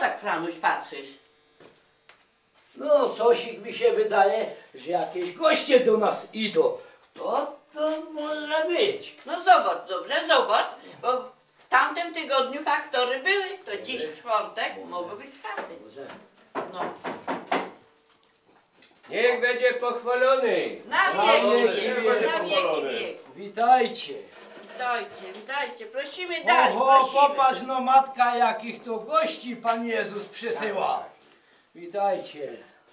tak, Franuś, patrzysz? No, coś mi się wydaje, że jakieś goście do nas idą. Kto to może być? No zobacz, dobrze, zobacz, bo w tamtym tygodniu faktory były, to dziś czwartek, mogą być swaty. No. Niech będzie pochwalony. Na wieki wiek. Witajcie. Witajcie, prosimy dalej, Oho, prosimy. popatrz no matka, jakich to gości Pan Jezus przysyła. Witajcie.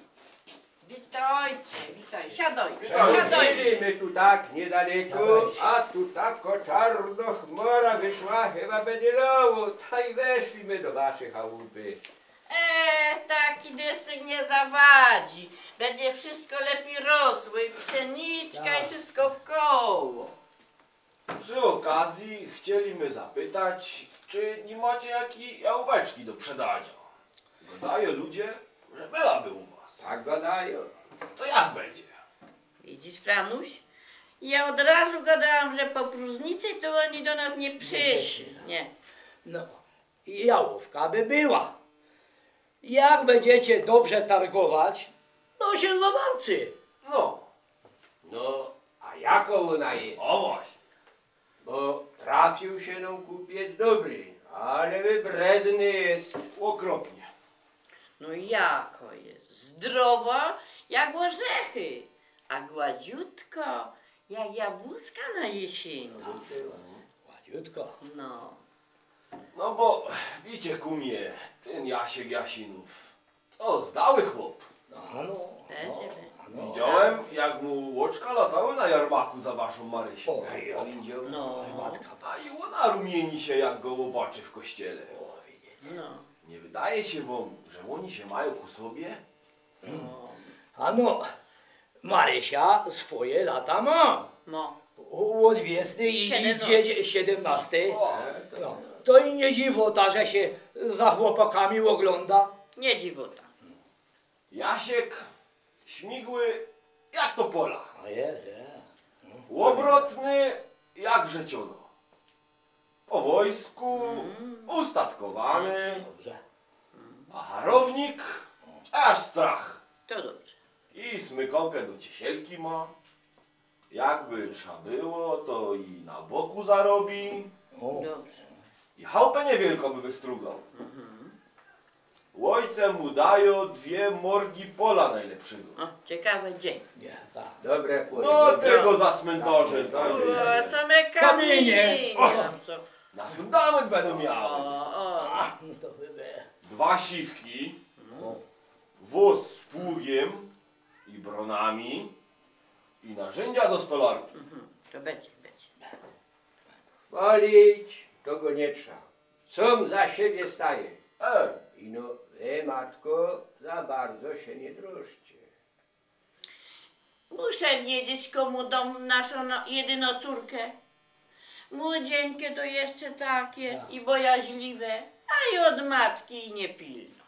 Witajcie, siadajcie, Byliśmy tu tak niedaleko, a tu tako czarno chmura wyszła, chyba będzie lało. Tak weszliśmy do waszej chałupy. Taki desek nie zawadzi. Będzie wszystko lepiej rosło i pszeniczka i wszystko w koło. Przy okazji chcieliśmy zapytać, czy nie macie jakiej jałóweczki do przedania? Gadają ludzie, że byłaby u was. Tak gadają. To jak będzie? Widzisz, Franuś? Ja od razu gadałam, że po próżnicy to oni do nas nie przyszli. Nie. No, i jałówka by była. Jak będziecie dobrze targować, to się zobaczy. No, No, a jaką ona jest? o właśnie. Bo trafił się nam kupiec dobry, ale wybredny jest. Okropnie. No jako jest? Zdrowa jak orzechy, a gładziutko jak jabłuska na jesieni. Ładziutko. No. No bo, wiecie kumie, ten Jasiek Jasinów, to zdały chłop. No. Widziałem, jak mu łoczka latały na jarmaku za waszą Marysią. O, Ja widział. No. Matka. A i ona rumieni się, jak go zobaczy w kościele. No. Nie wydaje się wam, że oni się mają ku sobie? A no, Marysia swoje lata ma. No. Od wiosny i 17. idzie 17. O, No, to i nie dziwota, że się za chłopakami ogląda. Nie dziwota. Jasiek, śmigły jak to pola. A jest. Łobrotny jak wrzeciono. Po wojsku ustatkowany, Dobrze. a harownik aż strach. To dobrze. I smykonkę do ciesielki ma. Jakby trzeba było, to i na boku zarobi. O, Dobrze. I chałupę niewielką by wystrugał. Ojce mu dają 2 morgi pola najlepszego. O, ciekawy dzień. nie, tak. Dobre pole. No tego za cmentarzem, tak O, wiecie. same Kamienie. kamienie. tam są. Na fundament będą miały. O. No to chyba. 2 siwki, O, wóz z pługiem i bronami i narzędzia do stolarki. To będzie. Chwalić to go nie trzeba. Sam za siebie staje. I no, matko, za bardzo się nie drożcie. Muszę wiedzieć, komu dom naszą jedyną córkę. Młodzieńkie to jeszcze takie i bojaźliwe, a i od matki nie pilno.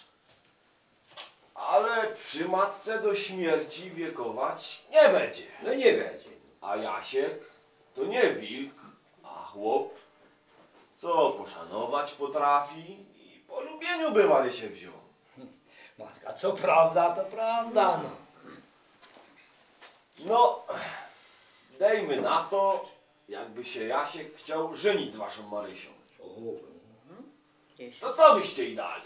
Ale przy matce do śmierci wiekować nie będzie. No nie będzie. A Jasiek to nie wilk, a chłop, co poszanować potrafi i po lubieniu bywale się wziął. matka, co prawda, to prawda, no. No, dejmy na to, jakby się Jasiek chciał żenić z waszą Marysią. Gdzieś. To co byście jej dali?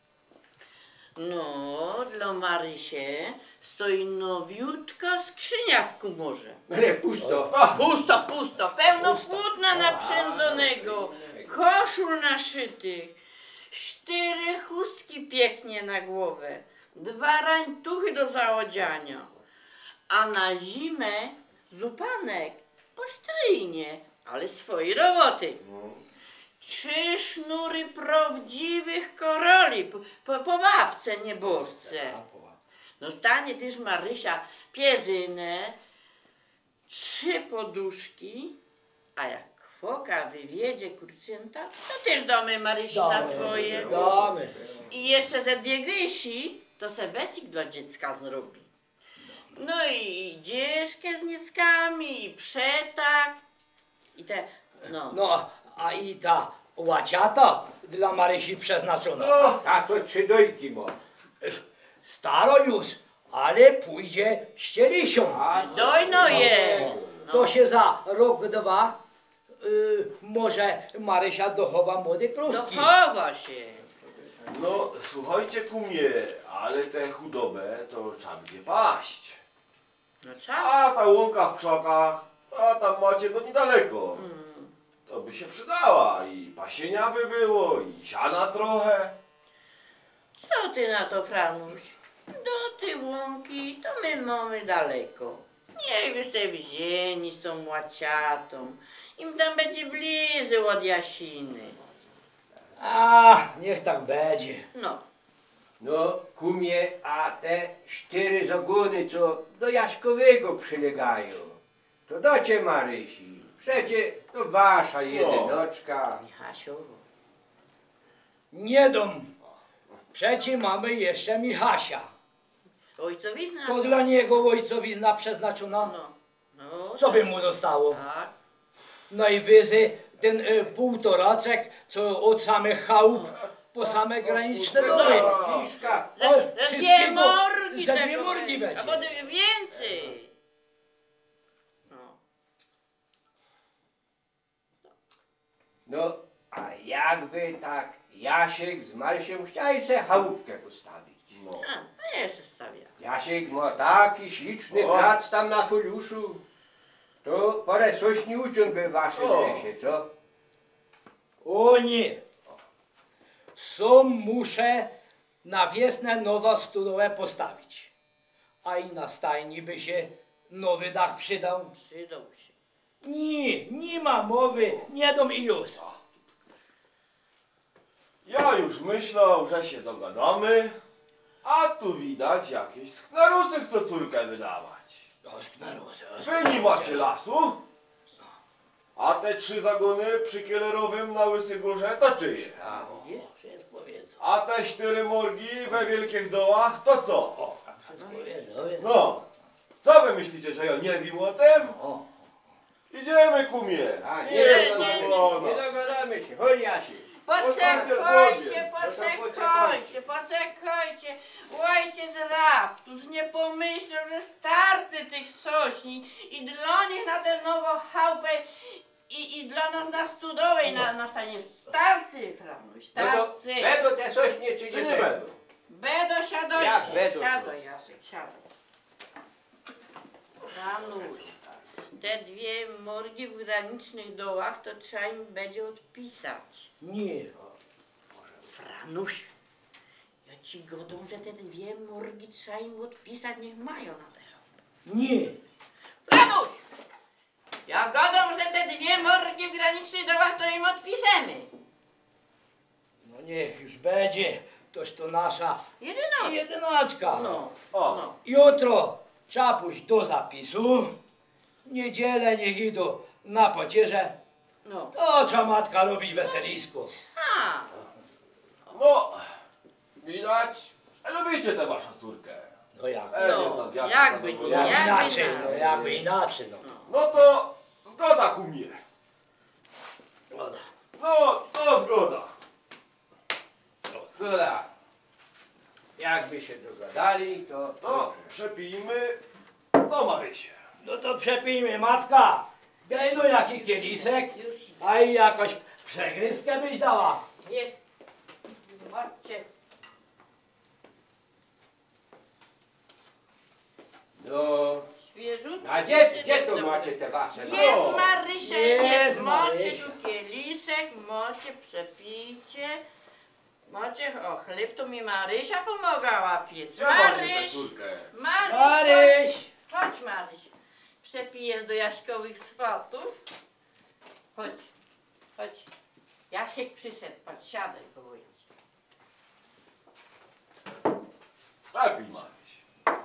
No, dla Marysie stoi nowiutka skrzynia w komorze. Ale pusto. Pusto, pełno płótna naprzędzonego, koszul naszytych, 4 chustki pięknie na głowę, 2 rańtuchy do zaodziania, a na zimę zupanek po stryjnie, ale swojej roboty. 3 sznury prawdziwych koroli, po babce nieboszce. Dostanie też Marysia piezynę, 3 poduszki, a jak foka wywiedzie kurczęta, to też damy Marysi na swoje. Damy. I jeszcze ze 2 gysi, to sebecik dla dziecka zrobi. No i dzieszkę z nieckami, i przetak, i te, no. No, a i ta łaciata dla Marysi przeznaczona. No, A to 3 dojki ma. Staro już, ale pójdzie z cielisią. Dojno jest. To się za rok, dwa może Marysia dochowa młode krówki. Dochowa się. no słuchajcie kumie, ale tę chudobę to trzeba będzie paść. No co? A ta łąka w krzakach, a tam macie no niedaleko. To by się przydała i pasienia by było, i siana trochę. Co ty na to, Franuś? Do tej łąki to my mamy daleko. Niech wy se wzięli z tą łaciatą. Im tam będzie bliżej od Jasiny. A, niech tak będzie. No, No, kumie, a te 4 zagony, co do Jaśkowego przylegają, to docie Marysi. Przecie to wasza jedynoczka. Michasiu. Nie dom. Przecie mamy jeszcze Michasia. Ojcowizna. To dla niego ojcowizna przeznaczona. No, no. Co by mu zostało? Tak. Najwyżej ten półtoraczek, co od samych chałup po same graniczne domy. Kiszka. Za, Oj, za dwie wszystkiego morgi za dwie tego morgi będzie. Albo więcej. No. No, a jakby tak Jasiek z Marysią chcieli se chałupkę postawić. No. A, no ja się stawiam. Jasiek ma taki śliczny O. plac tam na Foliuszu. To parę coś nie uciął by w waszym O. lesie, co? O nie. Muszę na wiosnę nowa studowe postawić. A i na stajni by się nowy dach przydał. Przydał się. Nie ma mowy, nie dom i już. Ja już myślał, że się dogadamy, a tu widać jakieś sknerusy chcą córkę wydawać. Wy nie macie lasu? A te 3 zagony przy Kielerowym na Łysy Górze to czyje? A, Widzisz? Wszystko powiedzą. A te 4 morgi we Wielkich Dołach to co? Wszystko powiedzą. No, co wy myślicie, że ja nie wiem o tym? O. Idziemy kumie. a Nie jest nie, to nie wolno. dogadamy się. Chodź Jasiek. Poczekajcie, poczekajcie. Ojciec Raptus nie pomyślał, że starcy tych sośni i dla nich na tę nową chałupę i dla nas na studowej na stanie. Starcy, Franuś, No to starcy. będą te sośnie czy Czy nie nie będą? będą? Bedo, Jak siadajcie. bedo? Siadaj, Jasiek, siadaj. Franuś, te 2 morgi w granicznych dołach to trzeba im będzie odpisać. Nie. Franuś, ja ci godą, że te 2 morgi trzeba im odpisać, niech mają na te chałupy. Nie. Franuś! Ja godą, że te 2 morgi w granicznych dołach to im odpiszemy. No niech już będzie. Toż to nasza Jedyno. jedynaczka. No, O. no. Jutro trzeba pójść do zapisu. W niedzielę niech idą na pacierze. No. To trzeba matka robić weselisko. A, No, widać, że lubicie tę waszą córkę. No jak? Będzie z nas jasno jakby nie, zadowolona. Jak jakby inaczej, tak. no jakby inaczej, no. No to zgoda kumie. Zgoda. No, to zgoda. Kula. Jakby się dogadali, to... To przepijmy do Marysie. No to przepijmy, matka. Daj no jaki kielisek, Już a i jakąś przegryzkę byś dała. jest. Zobaczcie. No, Świeżutko. a gdzie to macie te wasze? No. Jest Marysia, Jest jest, mocie Marysia. tu kielisek, mocie, przepijcie. Mocie, o chleb to mi Marysia pomagała piec. Gdzie macie tę Maryś, córkę? Maryś, Maryś! chodź Maryś. Przepijesz do Jaśkowych swatów. Chodź, chodź. Jasiek przyszedł, patrz, siadaj koło Jaśka. Przepij Maryś.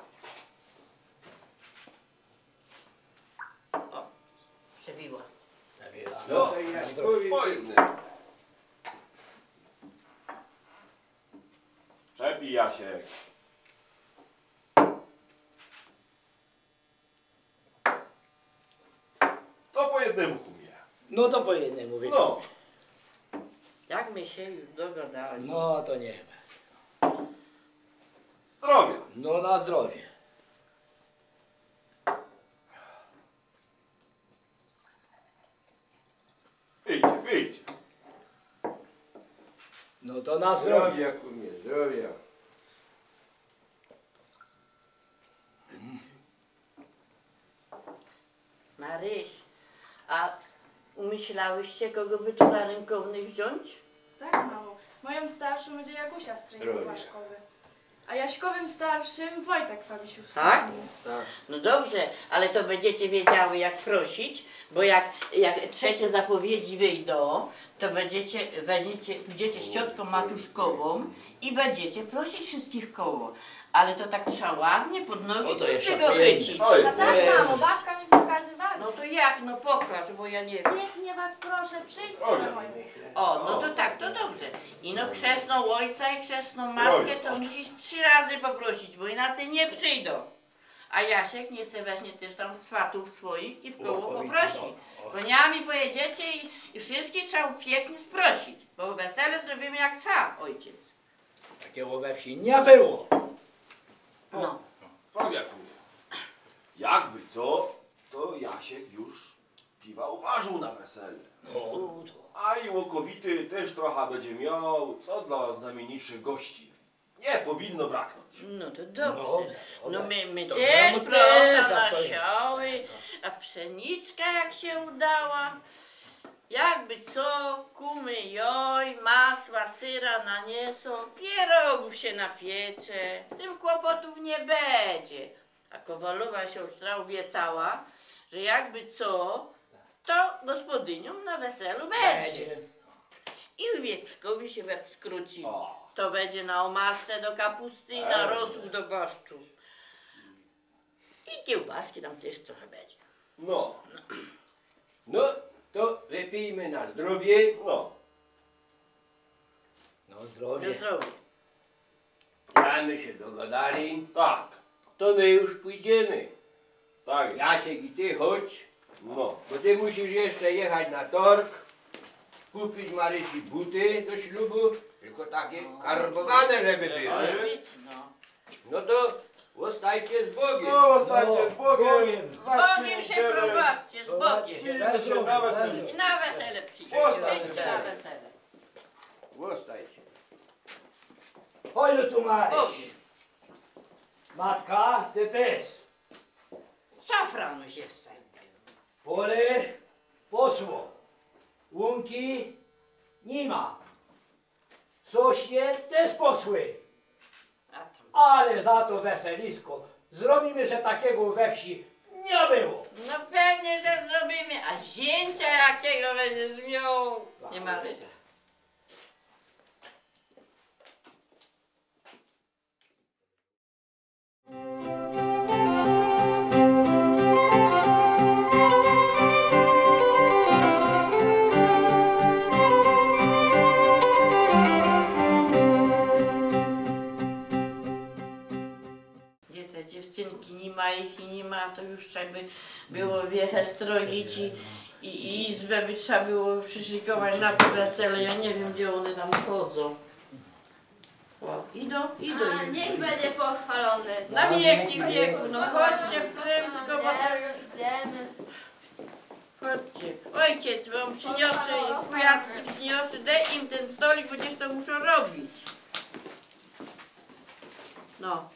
O, przebiła. No to i Jaśkowi... Po jednym. Przepij Jasiek. To po jednemu kumie. No to po jednym mówię. No. Jak my się już dogadali. No to nie wiem. Zdrowia. No na zdrowie. Wyjdźcie, wyjdźcie. No to na zdrowie. Zdrowia, kumie, zdrowia. Maryś, a umyślałyście, kogo by tu za rękownych wziąć? Tak, mamo. Moją starszą będzie Jagusia z treningu Zdrowie. ważkowy. A Jaśkowym starszym Wojtek Fabisiów. Tak? Tak. No dobrze, ale to będziecie wiedziały jak prosić, bo jak trzecie zapowiedzi wyjdą, to pójdziecie z ciotką Matuszkową i będziecie prosić wszystkich koło. Ale to tak trzeba ładnie pod No nogi to z jeszcze tego pięknie. chycić. Oj, A tak, mamo, babka mi pokazywała. No to jak? No pokaż, bo ja nie wiem. Pięknie was proszę, przyjdźcie Oj. na moje wesele. O, no to tak, to dobrze. I no chrzestną ojca i chrzestną matkę to musisz 3 razy poprosić, bo inaczej nie przyjdą. A Jasiek niech se weźmie też tam swatów swoich i w koło poprosi. Koniami pojedziecie i wszystkich trzeba pięknie sprosić, bo wesele zrobimy jak sam ojciec. Takiego we wsi nie było. No. Zdrowia, kumie. Jakby co, to Jasiek już piwa uważył na wesele. No to. A i Łokowity też trochę będzie miał, co dla znamienitszych gości. Nie powinno braknąć. No to dobrze. No, No my to też nam proszę też, na a to- sioły, a pszeniczka jak się udała. Jakby co, kumy joj, masła, syra naniesą, pierogów się napiecze, z tym kłopotów nie będzie. A Kowalowa siostra obiecała, że jakby co, to gospodynią na weselu będzie. I w Wierzchowie się łeb skróci. O. To będzie na omasce do kapusty i na rosół do goszczu. I kiełbaski tam też trochę będzie. No, No, to wypijmy na zdrowie. no. No Do zdrowie. zdrowia. Mamy się dogadali. Tak, To my już pójdziemy. tak. Jasiek i ty chodź, No. bo ty musisz jeszcze jechać na torg, kupić Marysi buty do ślubu, tylko takie karbowane, żeby były. No. No to zostajcie z Bogiem. No, zostańcie z Bogiem. Bogiem. Z Bogiem się prowadźcie, z Zobaczcie Bogiem. się, na zdrowie, Na na wesele. zdrowie. I na wesele przyjdźcie. Zostańcie. Przyjdźcie na wesele. Zostajcie. Chodź no tu Chodź. Maryś. Matka, ty też. Co Franuś jeszcze? Pole poszło. Łąki nie ma. Sośnie też poszły. A tam. Ale za to weselisko zrobimy, że takiego we wsi nie było. No pewnie, że zrobimy. A zięcia jakiego będzie miał? Nie ma rysa. Gdzie te dziewczynki, nie ma ich i nie ma, to już trzeba by było wiechę stroić i izbę by trzeba było przyszykować na to wesele. Ja nie wiem, gdzie one tam chodzą. O, idą. A, niech będzie pochwalony. Na wieki wieku, no chodźcie prędko, bo to już... Idziemy. Chodźcie. Ojciec, bo przyniosły, kujatki przyniosły, daj im ten stolik, bo gdzieś to muszą robić. No.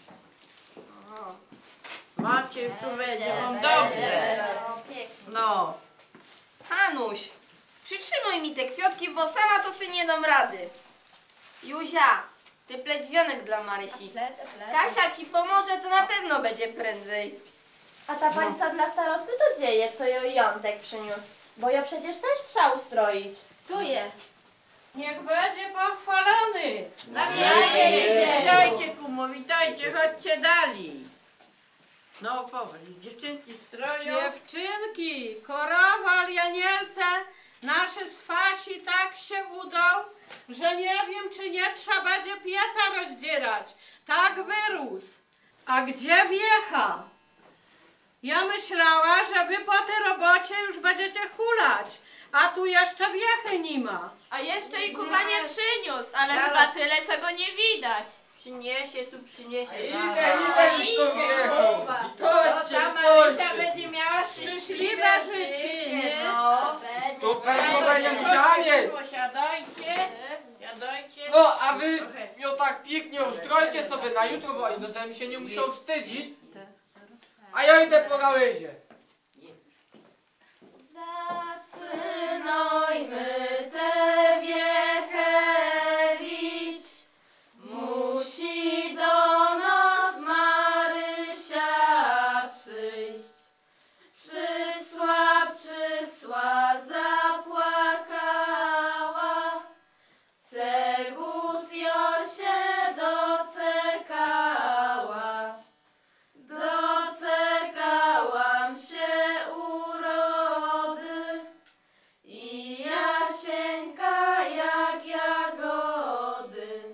Macie, już tu będzie, mam dobrze. No. Hanuś, przytrzymuj mi te kwiatki, bo sama to sobie nie dam rady. Juzia, ty pledźwionek dla Marysi. Kasia ci pomoże, to na pewno będzie prędzej. A ta pani co dla starosty to dzieje, co ją Jątek przyniósł. Bo ja przecież też trzeba ustroić. Tu je. Niech będzie pochwalony. Na Ja wieki. idę. Witajcie, kumo, witajcie, chodźcie dali. No powiedz, dziewczynki stroją. Dziewczynki, korowal Janielce, nasze swasi tak się udał, że nie wiem, czy nie trzeba będzie pieca rozdzierać. Tak wyrósł. A gdzie wiecha? Ja myślała, że wy po tej robocie już będziecie hulać. a tu jeszcze wiechy nie ma. A jeszcze i Kuba nie przyniósł, ale Zaraz. chyba tyle, co go nie widać. Przyniesie, tu przyniesie. Idę To ta Marysia będzie miała Szczęśliwe życie, nie? No. To pewno będzie musiała mieć. Siadajcie, siadajcie. No, a wy ją tak pięknie ustrojcie, co by na jutro, bo inozem się nie musiał wstydzić. A ja idę po gałęzie. Zaczynajmy tę wiechę wić. Musi do nas Marysia przyjść. Przysła, zapłakała. Cegus jo się doczekała. Doczekałam się urody i Jasieńka jak jagody.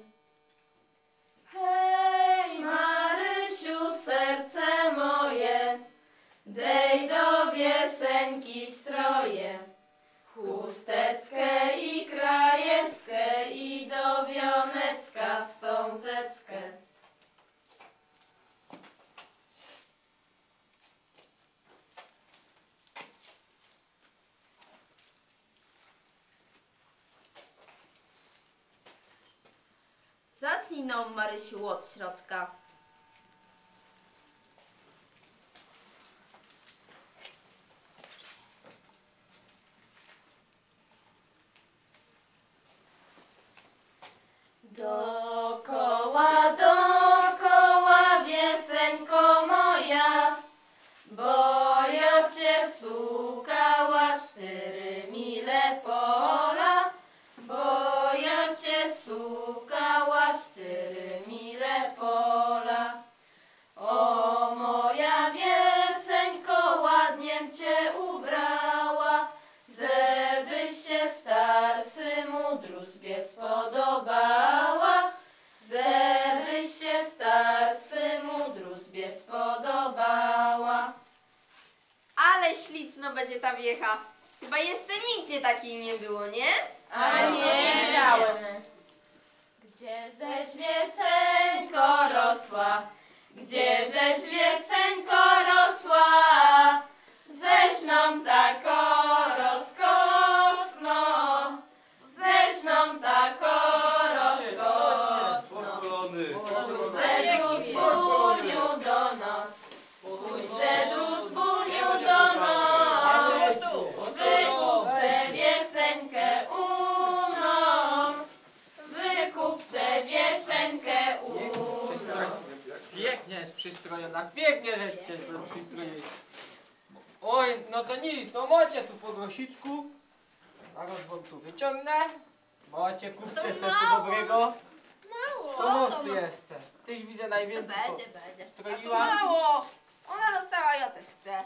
Hej, Marysiu, serce moje, dej do wiesenki stroje. Chusteckę i krajeckę i do wionecka wstążeckę. Zacznij nam, Marysiu, od środka. Dokoła, wiesenko moja, bo ja cię szukała 4 mile pola, bo ja cię szukała 4 mile pola. O moja wieseńko, ładniem cię ubrała, żebyś się starszemu drużbie spodobała, żebyś się starszemu drużbie spodobała. Ale ślicno będzie ta wiecha. Chyba jeszcze nigdzie takiej nie było, nie? Ale nie wiedziałem. Gdzie ześ wieseńko rosła, gdzie ześ wieseńko rosła, ześ nam tako rozkosno, ześ nam tako rozkosno. Pójdź zedru z buniu do nas, pójdź zedru z buniu do nas, wykup se wiesenkę u nas, wykup se wiesenkę u nas. Pięknie jest przystrojona, pięknie żeście przystrojili. Oj, no to nic, to macie tu po grosicku. Zaraz wam tu wyciągnę. Macie, kupcie se co dobrego. To nos tu jeszcze. Tyś widzę najwięcej Będzie. A to stroiła. mało. Ona dostała, ja też chcę.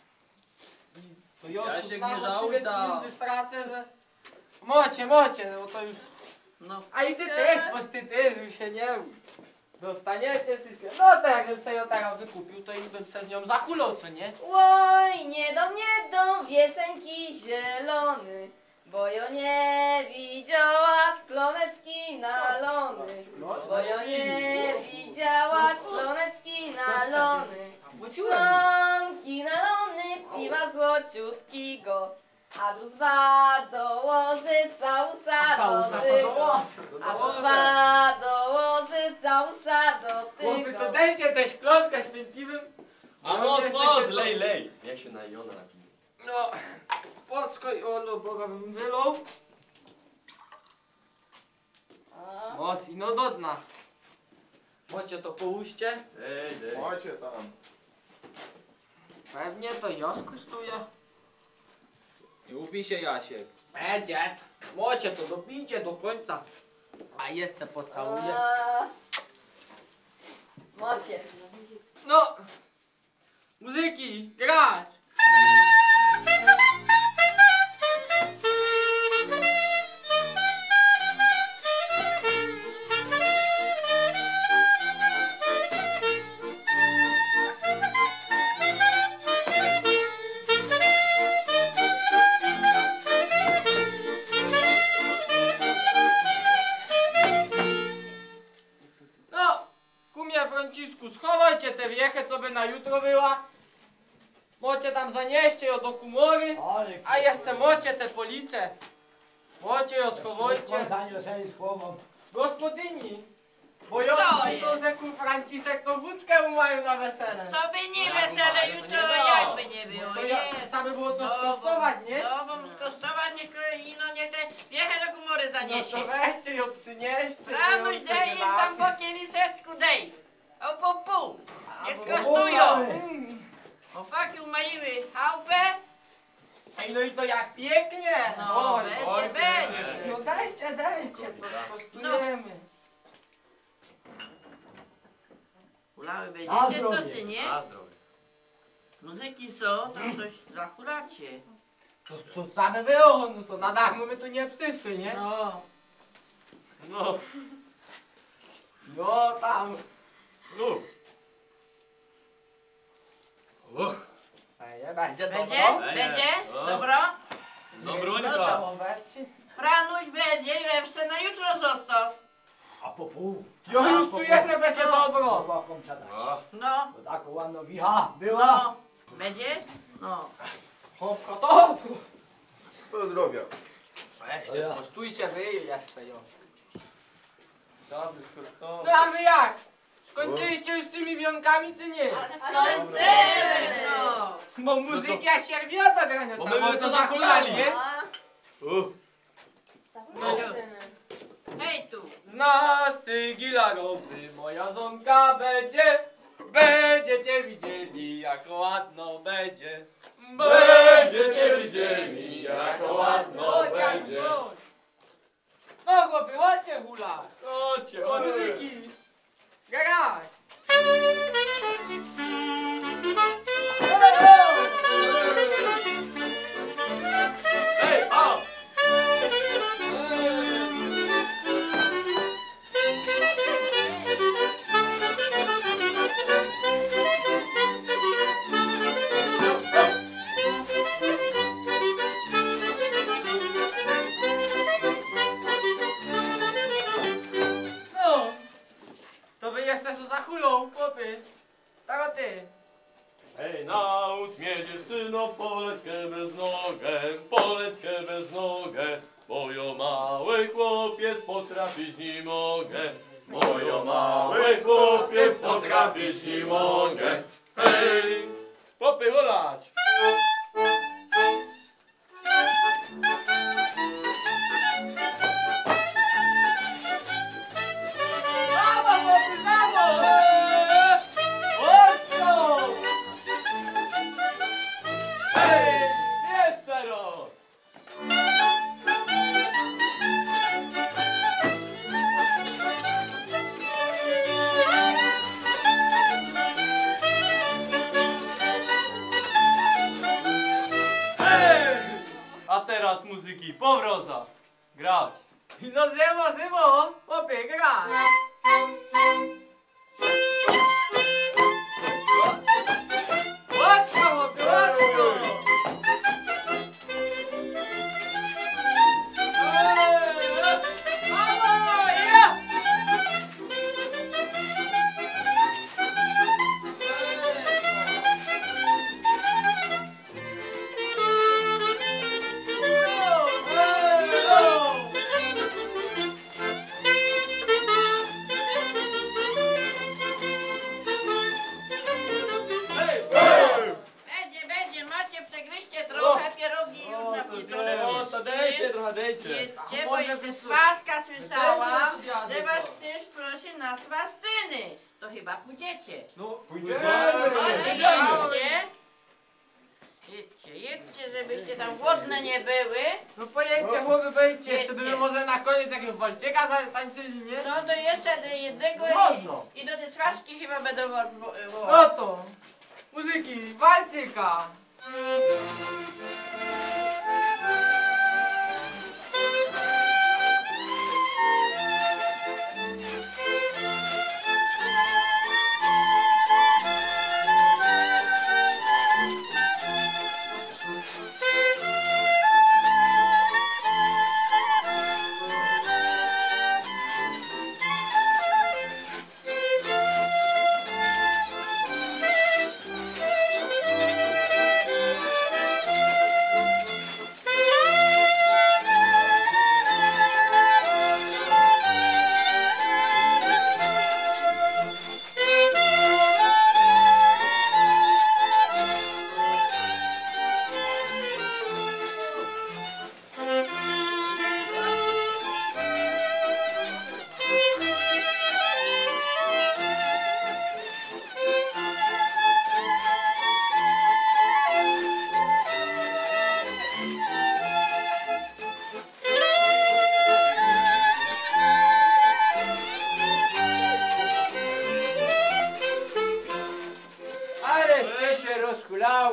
To ja tu Jasiek, nawet nie żałuj tyle tam. pieniędzy stracę, że... Macie, no to już... No. A i ty też, bo ty też już się nie bój. Dostaniecie wszystkie. No to jakbym sobie ją teraz wykupił, to i bym se z nią zachulał, co nie? Oj, nie dom wiesenki zielony, bo ją nie widziała sklonecki nalony. Bo ją nie widziała sklonecki nalony. Szklanki nalony piwa złociutkiego, a tu zba dołozy całusa do tygo. A tu zba dołozy całusa do Chłopy, to tygo. dajcie tę szklankę z tym piwem. A No, moc, jesteście moc, co- lej, lej. Ja się na Jona napiję. No, podskoj, o Boga bym wylał. Mos i no do dna. Macie to połóżcie. Dej. Macie tam. Pewnie to ja skosztuję. Nie upij się, Jasiek. Będzie. Macie to, dopijcie do końca. A jeszcze pocałuję. Macie. No, muzyki, grać. Franciszku, schowajcie tę wiechę, co by na jutro była. Mocie tam zanieście ją do komory, a jeszcze mocie te police. Mocie ją schowajcie. Zaniosę słowom. Gospodyni, bo ja Co słyszę, że kur Franciszek to wódkę mają na wesele. Co by nie wesele to jutro, nie da. jakby nie było, To ja, jest. trzeba by było coś No, skosztować, nie? No, bo skosztować niech te wiechę do komory No zaniesie. to weźcie ją, przynieście. Ranuś, ją, daj im tam napić. po kielisecku, dej. O po pół. Niech bo- skosztują. Chłopaki umaiły chałupę. Ej, no i to jak pięknie! No, Oj, będzie, oj, będzie. No dajcie, to skosztujemy. Hulały Na będziecie, co zdrowie. ty, nie? Na zdrowie. Muzyki są, tam coś zahulacie. To same było, no to na dachu my tu nie wszyscy, nie? No. No. No tam. No. Będzie Będzie? dobro. Będzie? No. Dobro? Dobrońka. Całować. Franuś będzie i resztę na jutro zostaw. A po pół. Ja już tu jest, że będzie dobro. Chłopakom trzeba dać. No, Bo taką ładną wicha była. no. Będzie? No. Chłopko to. Pozdrowiam. Weźcie, skostujcie wy jeszcze ją. Dobry skosztował. No a wy jak? Skończyliście już z tymi wionkami, czy nie? Skończymy, no. Bo muzyki a sierwiota grania Bo cała, my co to zachulali, zachulali, nie? No. Hej tu. Z nas gilarowy moja zonka będzie. Będziecie widzieli, jak ładno będzie. Będziecie widzieli, jak ładno będzie. No chłopy, chodźcie hula. Chodźcie, Do chodźcie. muzyki. Graj. Hej, o! No. To wy jeszcze co za hulą, chłopy. Tak o ty. Hej, naucz mnie dziewczyno poleckę bez nogę, poleckę bez nogę. Mojo mały chłopiec potrafić nie mogę. Mojo mały chłopiec potrafić nie mogę. Hej, Chłopy, hulać. Brawo, chłopy, brawo! ostro! Hej, jeszcze raz! Hej! A teraz muzyki powroza. Grać. No zymo, chłopy, graj. Łasko, chłopy, łasko! Brawo, ja! Będzie, macie, przegryźcie trochę pierogi już napieczone. No to dajcie, trochę dajcie. Jedźcie, bo jeszcze swaska słyszałam, że was też prosi na swascyny. To chyba pójdziecie. No, Chodźcie, jedźcie, żebyście tam głodne nie były. No pojedźcie, chłopy, pojedźcie. Jeszcze Jedźcie. byśmy może na koniec jakiegoś walczyka zatańczyli, nie? No to jeszcze do jednego Wolno. i do tej swaszki chyba będą was No wołać. to, muzyki, walczyka.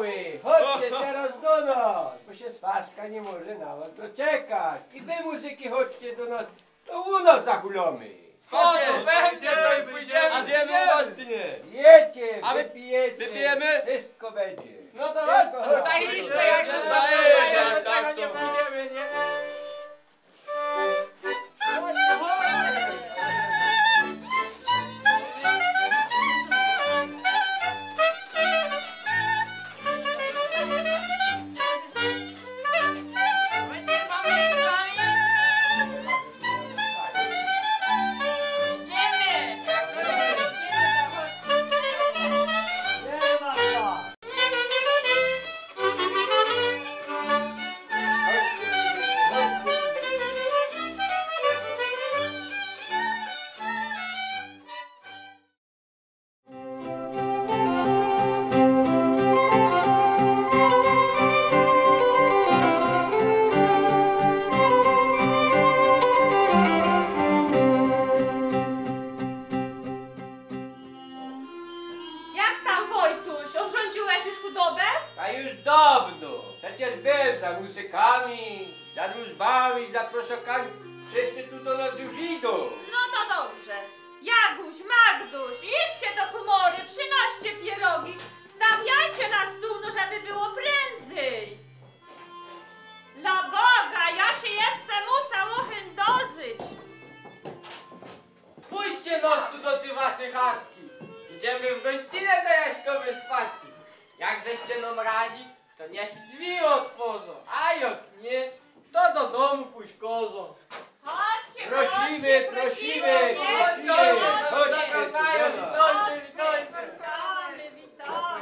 mamy, chodźcie teraz do nas, bo się Swaszka nie może na was doczekać. I wy muzyki chodźcie do nas, to u nas zachulamy. Chodźcie, będzie to i pójdziemy. A zjemy u was czy nie? Jecie, A wy- wypijecie, wypijemy? wszystko będzie. No to Tylko chodź, chodźcie. zajęliśmy jak to Zajeżdżać, zajeżdżać, do tak czego nie to. pójdziemy, nie? Jak tam, Wojtuś? Urządziłeś już hudobę? A już dawno. Przecież byłem za muzykami, za wróżbami, za proszokami. Wszyscy tu do nas już idą. No to dobrze. Jaguś, Magduś, idźcie do komory, przynoście pierogi, stawiajcie na stół, no żeby było prędzej. Dla Boga, ja się jeszcze muszę uchyn dozyć. Puśćcie nos tu do tej waszej chatki. Idziemy w gościnę do Jaśkowej swatki. Jak ze ścianą radzi, to niech i drzwi otworzą. A jak nie, to do domu pójść kozą. Chodźcie, Prosimy, prosimy, prosimy. Chodźcie tu do nas. Witamy, witamy.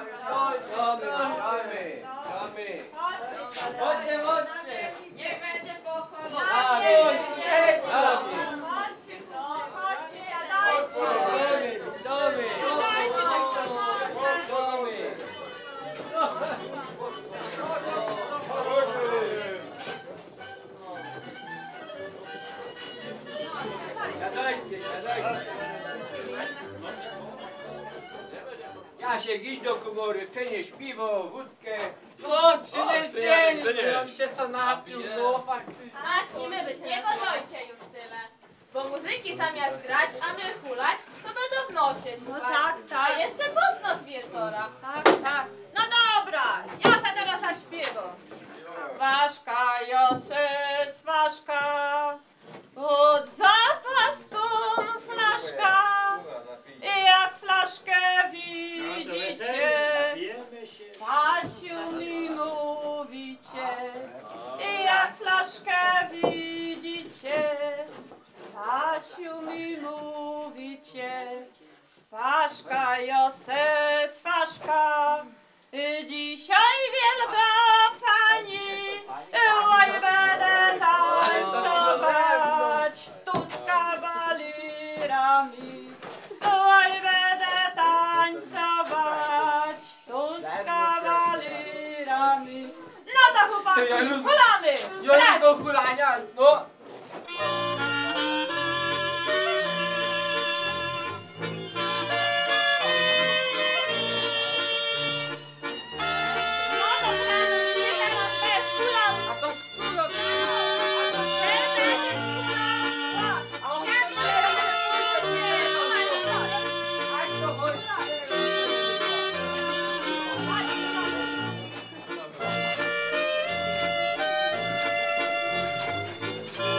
Witamy. Chodźcie, chodźcie. Niech będzie pochwalony. Witamy. Chodźcie, chodźcie, siadajcie. Witamy. Siadajcie do komory. Siadajcie, siadajcie. Jasiek, idź do komory, przynieś piwo, wódkę. No, przynieś, ja mi się co napił, no faktycznie. Tak, i my być. Nie godojcie już tyle. Bo muzyki zamiast grać, a my hulać, to będą w nosie No dmuchać. tak, tak. A jeszcze posno z wieczora. Tak, tak. No dobra, ja za teraz zaśpiewam. Swaszka, Jose, swaszka, pod zapaską flaszka. I jak flaszkę widzicie, Stasiu mi mówicie. I jak flaszkę widzicie, Stasiu mi mówicie. Swaszka, Jose, swaszka, dzisiaj wielka pani, oj będę tańcować tu z kawalirami, oj będę tańcować tu z kawalirami. No to chłopaki, To ja już- hulamy! Ja do hulania, no. No to ty teraz też hulał. A to skóra, Chodź,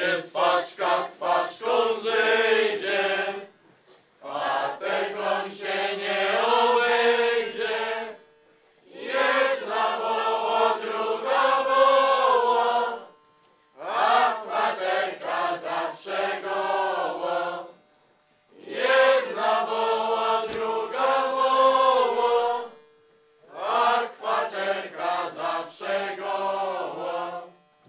się Spaśka z Paszką zejdzie, kwaterką się nie obejdzie. Jedna woła, druga woła, a kwaterka zawsze goła. Jedna woła, druga woła, a kwaterka zawsze goła.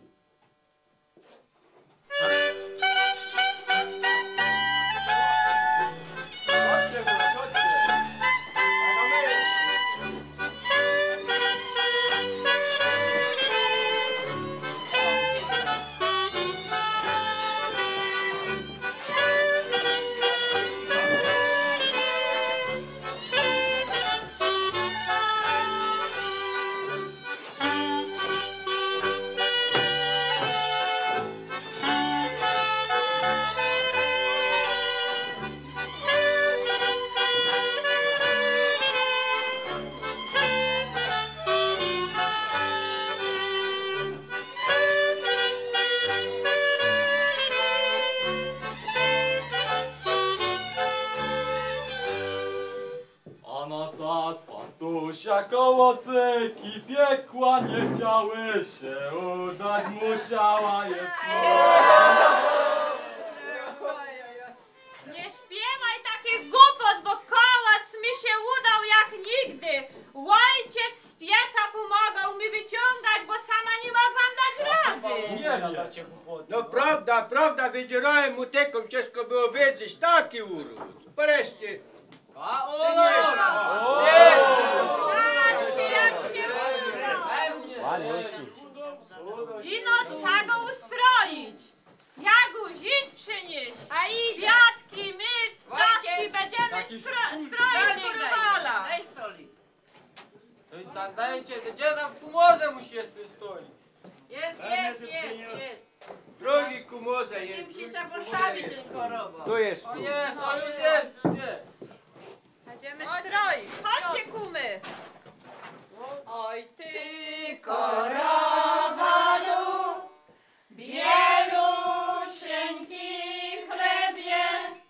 Anasa z Fastusia koło cyki piekła nie chciały się udać, musiała je Nie śpiewaj takich głupot, bo kołac mi się udał jak nigdy. Ojciec z pieca pomagał mi wyciągać, bo sama nie mogłam dać rady. Nie wiem. No prawda, wydzierałem mu teką, ciężko było wiedzieć, taki urósł. Wreszcie, A Patrzcie jak się udał. Ino trzeba go ustroić. Jaguś, idź przynieść. A idę. Kwiatki, my, daski, będziemy stroić korowala. Daj stolik. Dajcie, gdzie tam w kumorze musi jeszcze stoi? Jest. drogi kumorze Tym jest. się trzeba postawić ten korowód. Tu jest. O jest, o już jest. Będziemy stroić. Chodźcie kumy. Oj ty Korowalu, bielusieńki chlebie,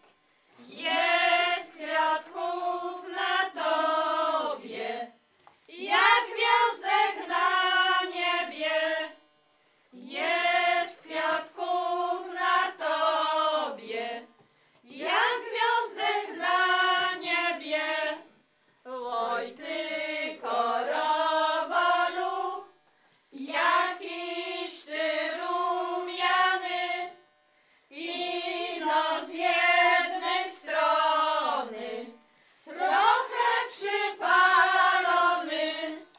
jest kwiatków na tobie, jak gwiazdek na niebie. Jest kwiatków na tobie, jak gwiazdek na niebie. Oj ty korowalu, jakiś ty rumiany, ino z jednej strony trochę przypalony,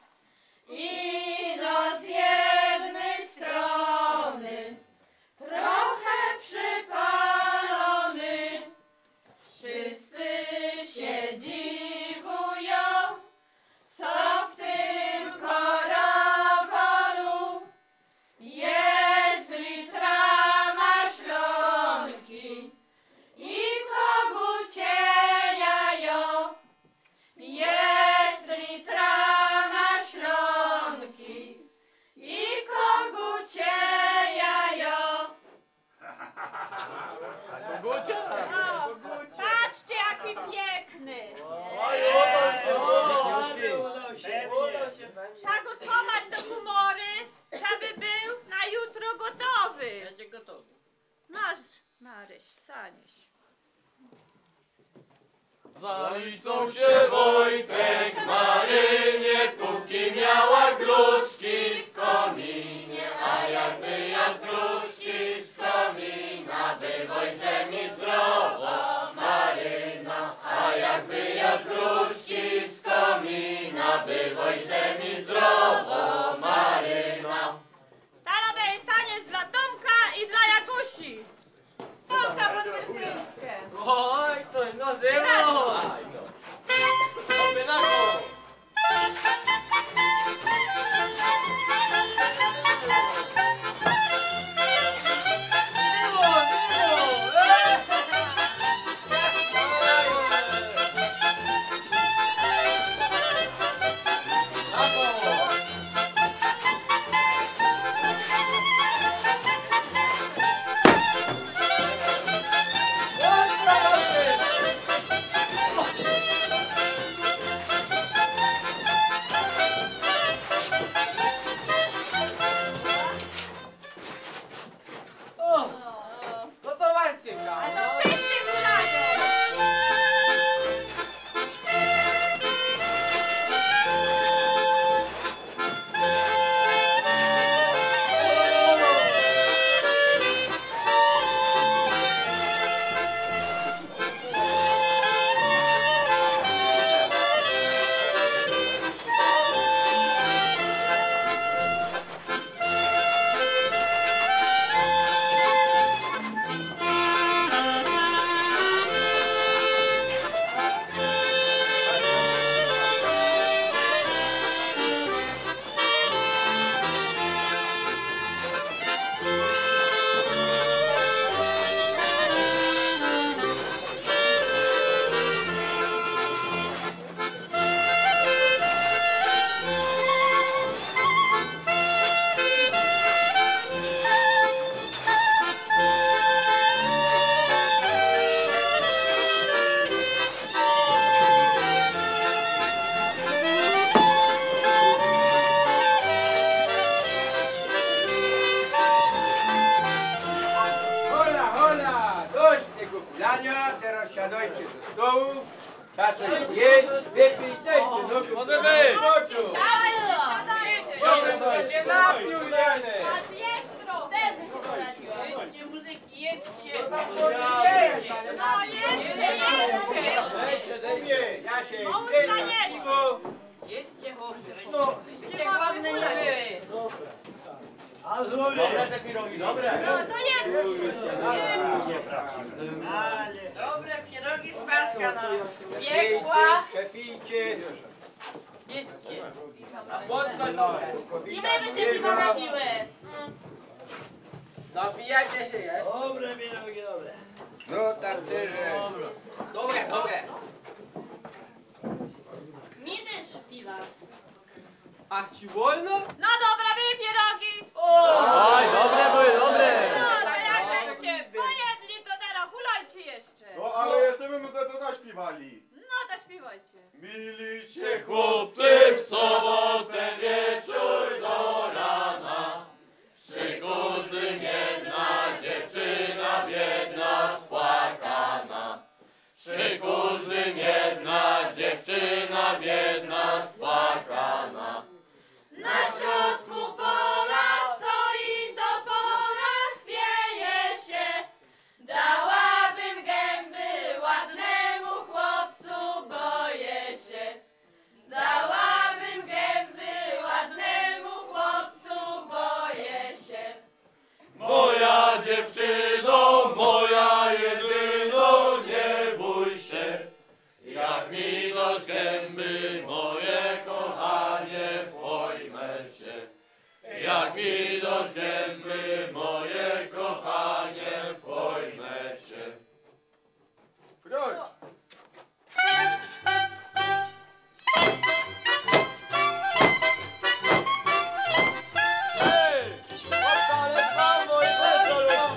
ino z jednej strony trochę przypalony. Wszyscy się dziwują, co w tym korowalu jest litra maślonki i kogucie jajo. Jest litra maślonki i kogucie jajo. patrzcie jaki piękny. Trzeba go schować do humory, żeby był na jutro gotowy. Będzie gotowy. Masz, Maryś, zanieś. Zalicą się Wojtek Marynie, póki miała gruszki w kominie, a jakby jadł gruszki z komina, bywaj ziemi zdrowo, Maryna, a jakby jadł gruszki z komina, bywaj ziemi zdrowo, Maryna. Teraz taniec dla Tomka i dla Jagusi. Tomka pod wyrprętkę. Oj, to no zero. Sobie na to. siadajcie do stołu. Trzeba coś zjeść, wypić, dajcie, no tu. Może być! To się napił, Zjeść trochę. Jedźcie muzyki, jedźcie. No jedźcie, jedźcie. Dajcie, Jasiek, Mąż ty na na jedź. piwo. Jedźcie chłopcy. No, jedźcie głodne nie były. A zrobię. No to jedźcie. Dobre pierogi z paska, no. Przepijcie, Piekła. przepijcie. Jedźcie. I my by się piwa napiły. Napijacie się, jest? Dobre pierogi, dobre. No tancerze. Dobre, dobre. Mi też piwa. Ach, ci wolno? No dobra, wy pierogi. Oj, dobre były, dobre. No, to jak żeście pojedli, to teraz hulajcie jeszcze. No ale jeszcze my za to zaśpiewali. No to śpiewajcie. Mili się Się chłopcy w sobotę wieczór do rana. Przy każdym jedna dziewczyna biedna spłakana. Przy każdym jedna dziewczyna biedna spłakana. Na środku pola stoi to pola, chwieje się. Dałabym gęby ładnemu chłopcu, boję się. Dałabym gęby ładnemu chłopcu, boję się. Moja dziewczyno, moja jedyno, nie bój się. Jak mi dasz gęby, moje kochanie, pojmę się. Jak mi dasz gęby, moje kochanie, pojmę się. Chodź. Hej! Odpalę prawo i wesoło!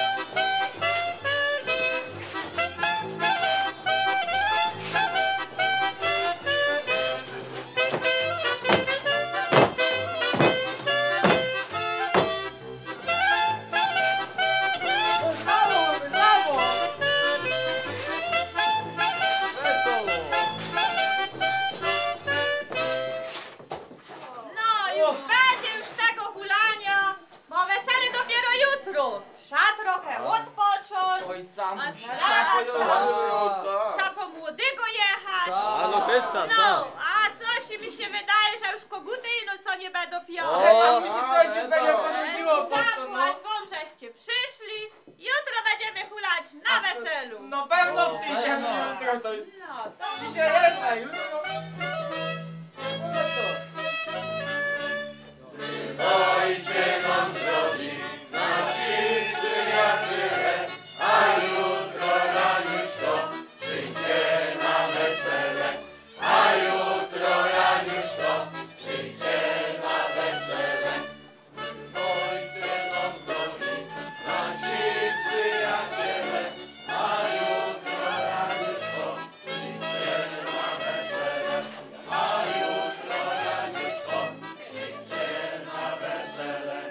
No już będzie już tego hulania, bo wesele dopiero jutro. Trzeba trochę odpocząć, Ojca, a Ojca. trzeba po młodego jechać. no wyższa, No, a coś mi się wydaje, że już koguty ino co nie będą piały. mi się coś będzie ponudziło po to, Zapłać wam, żeście przyszli. Jutro będziemy hulać na weselu. No pewno przyjdziemy jutro, to No, to dzisiaj jest, a jutro... No to... Dajcie nam zrobić nasi przyjaciele, a jutro raniuszko przyjdzie na wesele, a jutro raniuszko przyjdzie na wesele. Dajcie nam zrobić nasi przyjaciele, a jutro raniuszko przyjdzie na wesele, a jutro raniuszko przyjdzie na wesele.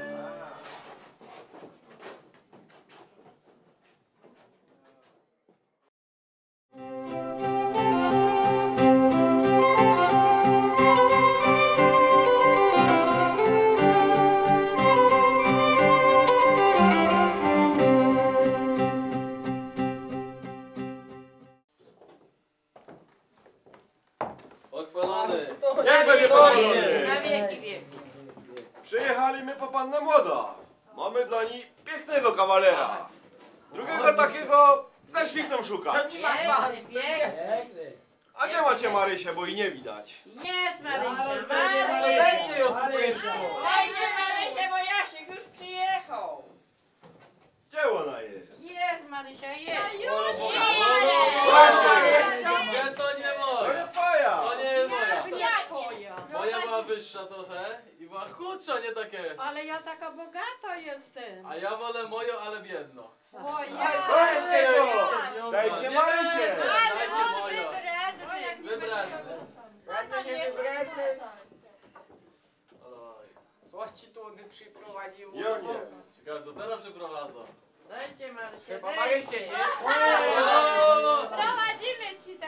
Pochwalony. Jak będzie pochwalony? Na wieki wieki. Przyjechaliśmy po pannę młoda. Mamy dla niej pięknego kawalera. Drugiego takiego ze świcą szuka. Nie ma szans. Piękny, piękny. Piękny. A gdzie macie Marysię, bo i nie widać? Jest Marysia, To Marysia. dajcie ją tu Dajcie Marysię, bo Jasiek już przyjechał. Gdzie ona jest? Jest Marysia, jest. już Gdzie to nie To moja? nie twoja. To nie jest moja. Jakoja. Moja była wyższa trochę i była chudsza, nie takie. Ale ja taka bogata jestem. A ja wolę moją, ale biedną. O To jest tego. No, Dajcie nie Marysię. będę, Ale dajcie on moją. wybredny. Wybredny. Ładny, nie wybredny. Oj. Coś ci tu przyprowadziło. Ja nie. Ciekawe co teraz przeprowadzą. Dajcie Marysię, Chyba dajcie. Marysię, nie? O!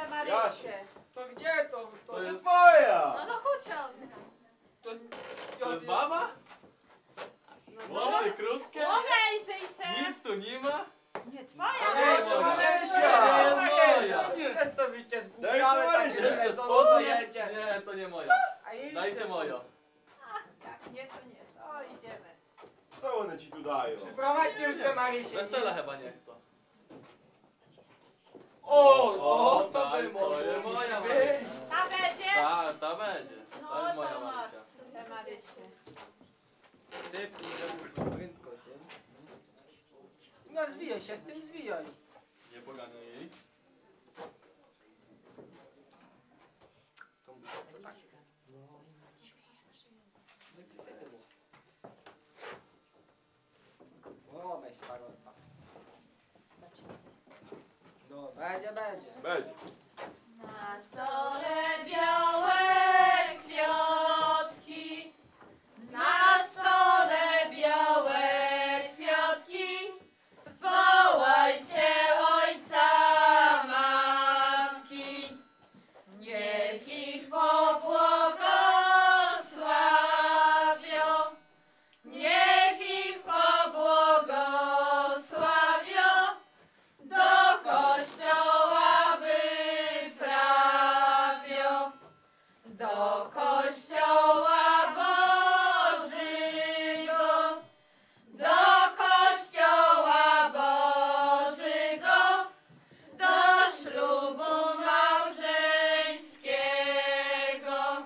twoja, Marysie. To gdzie to? To jest moja! No to chodź oddam. To, To jest baba? Włosy krótkie? Owej, sejse. Nic tu nie ma? Nie twoja, Ale to Marysia. Marysia! Nie jest moja. Co wyście Dajcie zgłupiały tak Marysię. jeszcze Co spodnie? Nie, to nie moja. A idźcie Dajcie moją. Jak nie, to nie. To idziemy. Co one ci tu dają? Przyprowadźcie już tę Marysię. Wesela chyba nie chcą. O, to tak, by to mogło jest moja być. Marysia. Ta będzie? Ta będzie. No To jest moja to masz Marysia. tę Marysię. Sypnij, żeby prędko się. No zwijaj się, z tym zwijaj. Nie poganię jej. To tak. O, weź starosta. No, będzie. Będzie. Na stole białe kwiatki, na stole białe kwiatki, wołajcie ojca matki, niech ich pobłogosławią, niech ich pobłogosławią, do kościoła wyprawią, do kościoła Bożego, do kościoła Bożego, do ślubu małżeńskiego.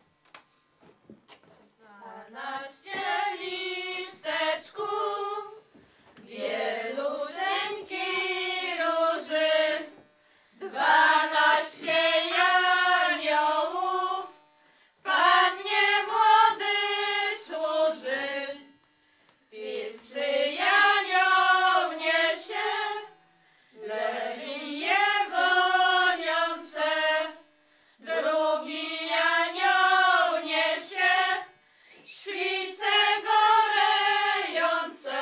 12 listeczków, wieluteńki róży, 12 aniołów, Pannie młody służy. Pierwszy anioł niesie lewiję goniące, drugi anioł niesie świcę gorejącą,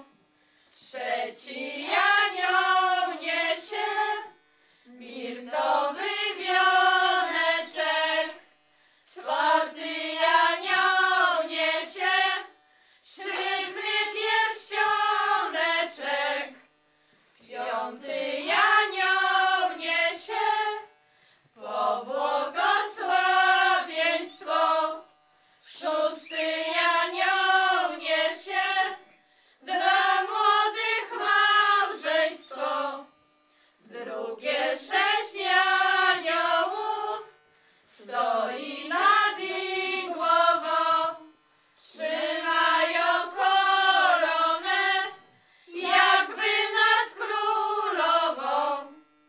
trzeci anioł niesie mirtowy wioneczek, czwarty anioł niesie ślubny pierścioneczek, piąty anioł niesie pobłogosławieństwo, szósty anioł niesie dla młodych małżeństwo, drugie 6 aniołów stoi nad ich głową, trzymają koronę jakby nad królową.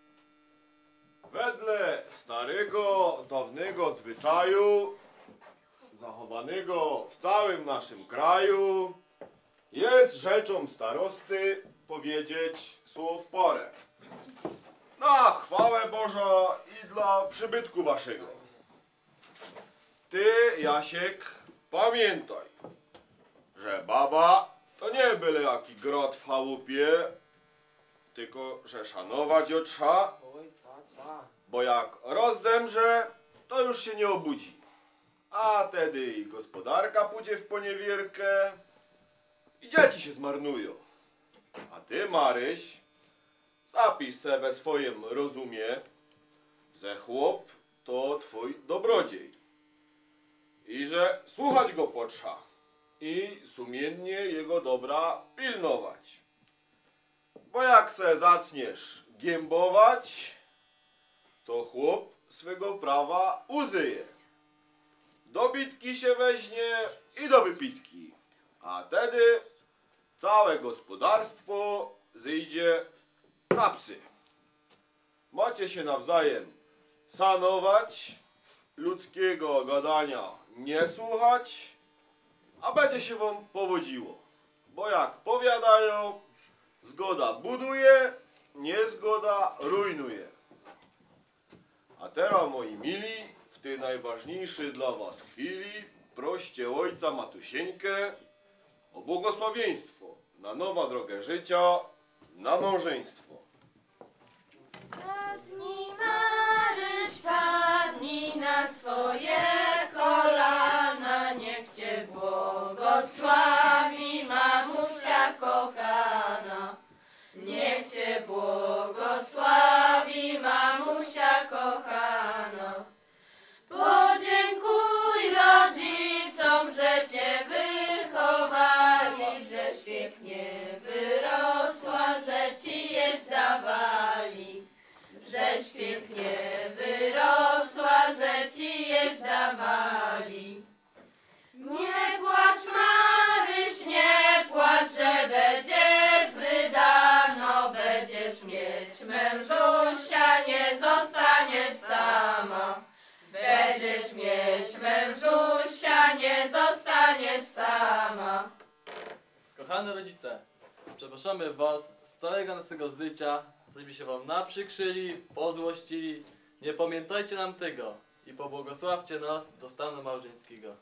Wedle starego, dawnego zwyczaju, zachowanego w całym naszym kraju, jest rzeczą starosty powiedzieć słów porę. Na chwałę Boża i dla przybytku waszego. Ty, Jasiek, pamiętaj, że baba to nie byle jaki grot w chałupie, tylko że szanować ją trza, Oj, ta. bo jak rozzemrze, to już się nie obudzi. A tedy i gospodarka pójdzie w poniewierkę i dzieci się zmarnują. A ty, Maryś, zapisz se we swoim rozumie, że chłop to twój dobrodziej i że słuchać go potrza i sumiennie jego dobra pilnować. Bo jak se zaczniesz giębować, to chłop swego prawa uzyje. Do bitki się weźmie i do wypitki, a tedy całe gospodarstwo zejdzie na psy. Macie się nawzajem szanować, ludzkiego gadania nie słuchać, a będzie się wam powodziło. Bo jak powiadają, zgoda buduje, niezgoda rujnuje. A teraz, moi mili, w tej najważniejszej dla was chwili proście ojca Matusieńkę o błogosławieństwo na nową drogę życia, na małżeństwo. Padnij, błogosławi, mamusia kochana. Niech cię błogosławi, mamusia kochana. Podziękuj rodzicom, że cię wychowali, żeś pięknie wyrosła, że ci jeść dawali. Żeś pięknie wyrosła, że ci jeść dawali. Nie płacz, Maryś, nie płacz, że będziesz wydano, będziesz mieć mężusia, nie zostaniesz sama. Będziesz mieć mężusia, nie zostaniesz sama. Kochane rodzice, przepraszamy was z całego naszego życia, żeśmy się wam naprzykrzyli, pozłościli. Nie pamiętajcie nam tego i pobłogosławcie nas do stanu małżeńskiego.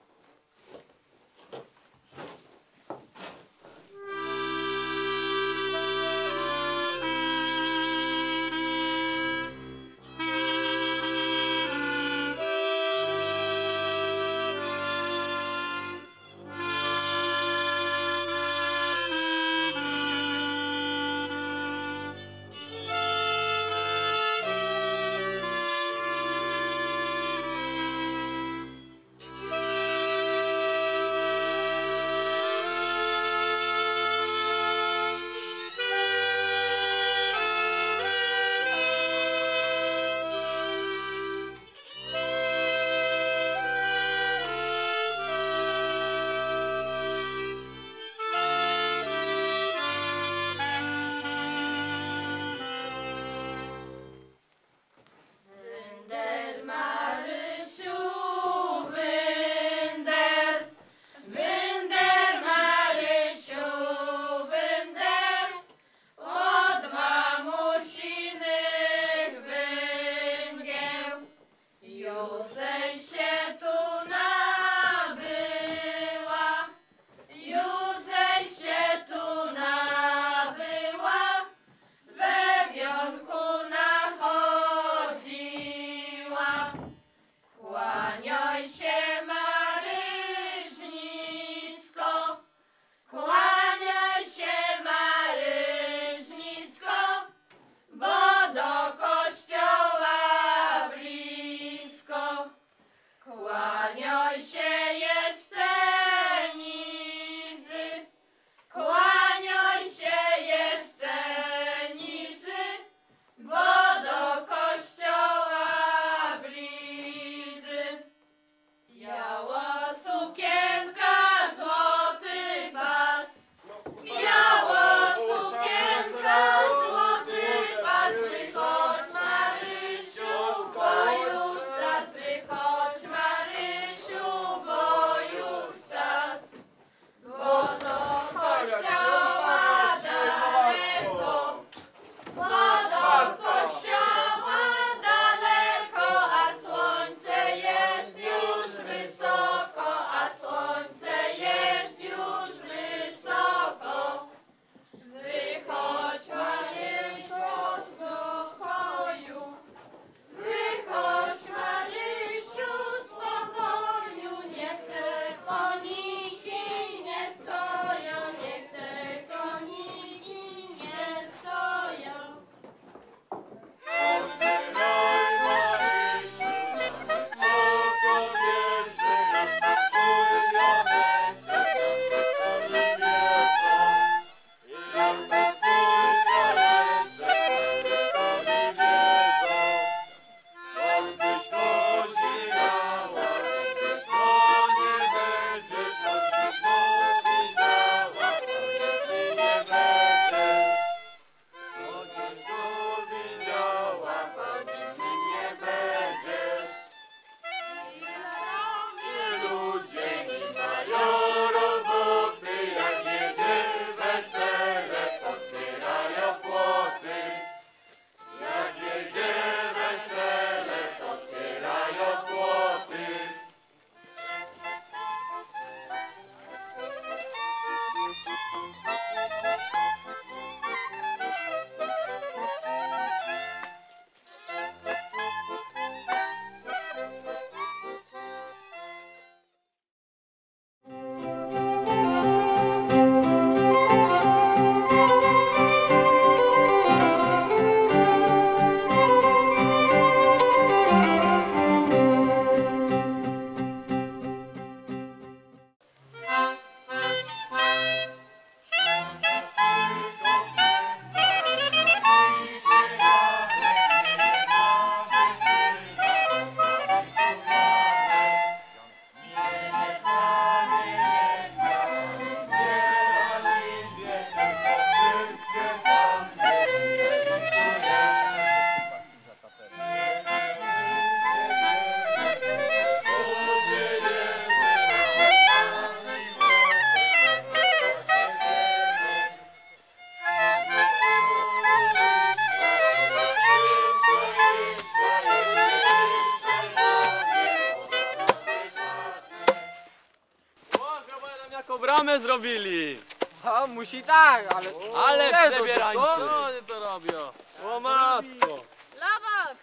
Fontannę zrobili. A musi tak, ale przebierańcy. Co oni to robią? O matko. Lawak!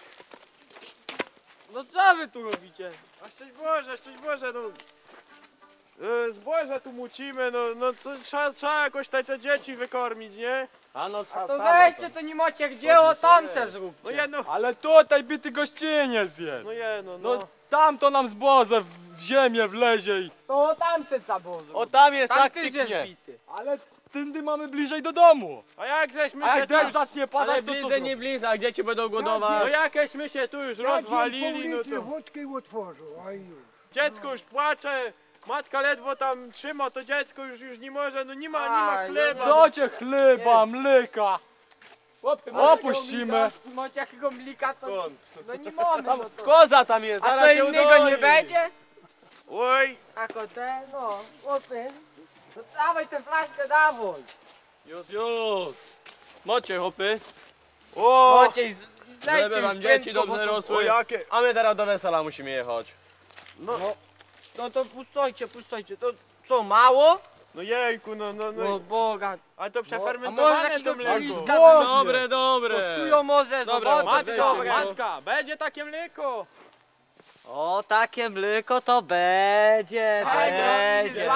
No co wy tu robicie? A szczęść Boże, no. Zboże tu mucimy, no co, trzeba jakoś te dzieci wykormić, nie? A no A to weźcie, to nie macie gdzie, o tam se zróbcie. No jedno, Ale tutaj bity gościniec jest. no jedno, No no. tam to nam zboże w ziemię wlezie i... To tam se cabozu. O tam jest Tam tak ty pięknie. się zbity. Ale tędy mamy bliżej do domu. A jak żeśmy A się jak tu już, deszcz zacznie padać, Ale to co bliżej, zrobić? nie bliżej, a dzieci będą no głodować. jakieśmy się tu już rozwalili, no to wódki utworzył, oj. dziecko już płacze, matka ledwo tam trzyma, to dziecko już nie może, no nie ma chleba. Docie chleba, mleka. Chłopy, Opuścimy. macie jakiego mlika, to... Skąd? No nie mamy, no to... Koza tam jest, A zaraz co się innego udoi. nie będzie? Oj, A kotę, no, chłopy. No dawaj tę flaszkę, dawaj. Już. Mocie hopy, o, Macie i znajdźcie żeby wam już dzieci prędko, dobrze bo- o rosły. jakie, A my teraz do wesela musimy jechać. No to pustojcie, to co, mało? no jejku, no, No Boga. a to A przefermentowane może to takiego mleko. bliska Dobre, Kostują może, Dobra, zobaczcie, weźcie, dobre. Matka, będzie takie mleko. O, takie mleko to będzie, będzie.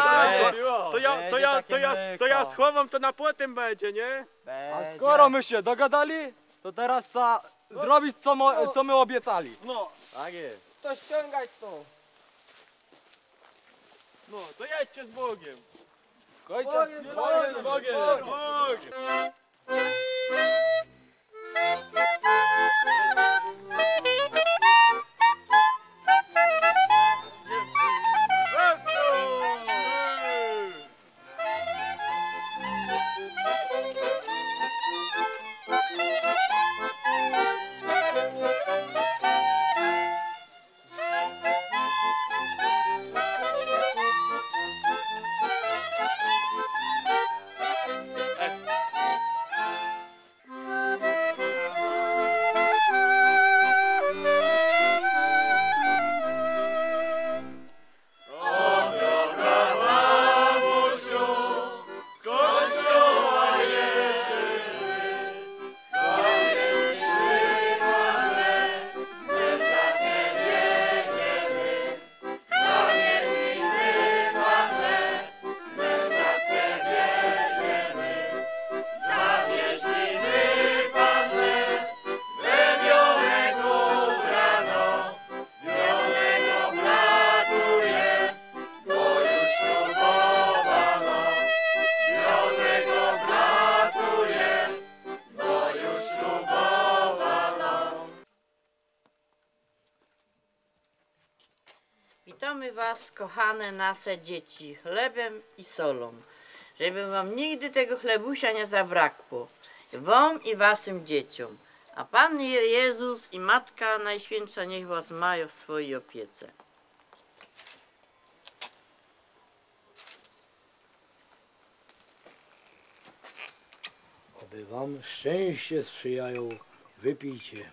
To ja schowam, to na potem będzie, nie? A skoro my się dogadali, to teraz trzeba zrobić co my obiecali. No, Tak jest. To ściągać to. no, to jedźcie z Bogiem. Bogiem, Bogiem, Bogiem. Witamy was, kochane nasze dzieci, chlebem i solą, żeby wam nigdy tego chlebusia nie zabrakło, wam i waszym dzieciom. A Pan Jezus i Matka Najświętsza niech was mają w swojej opiece. Oby wam szczęście sprzyjają, wypijcie.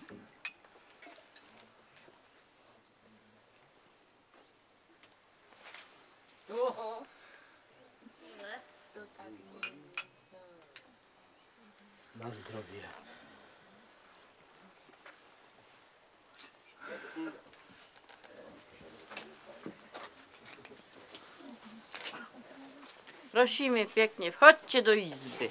Na zdrowie. Prosimy pięknie, wchodźcie do izby.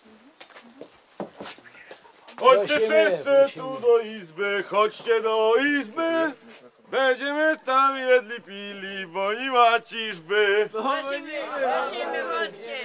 Chodźcie Prosimy, wszyscy prosimy. tu do izby, chodźcie do izby. Będziemy tam jedli, pili, bo nie ma ciżby. Prosimy, chodźcie.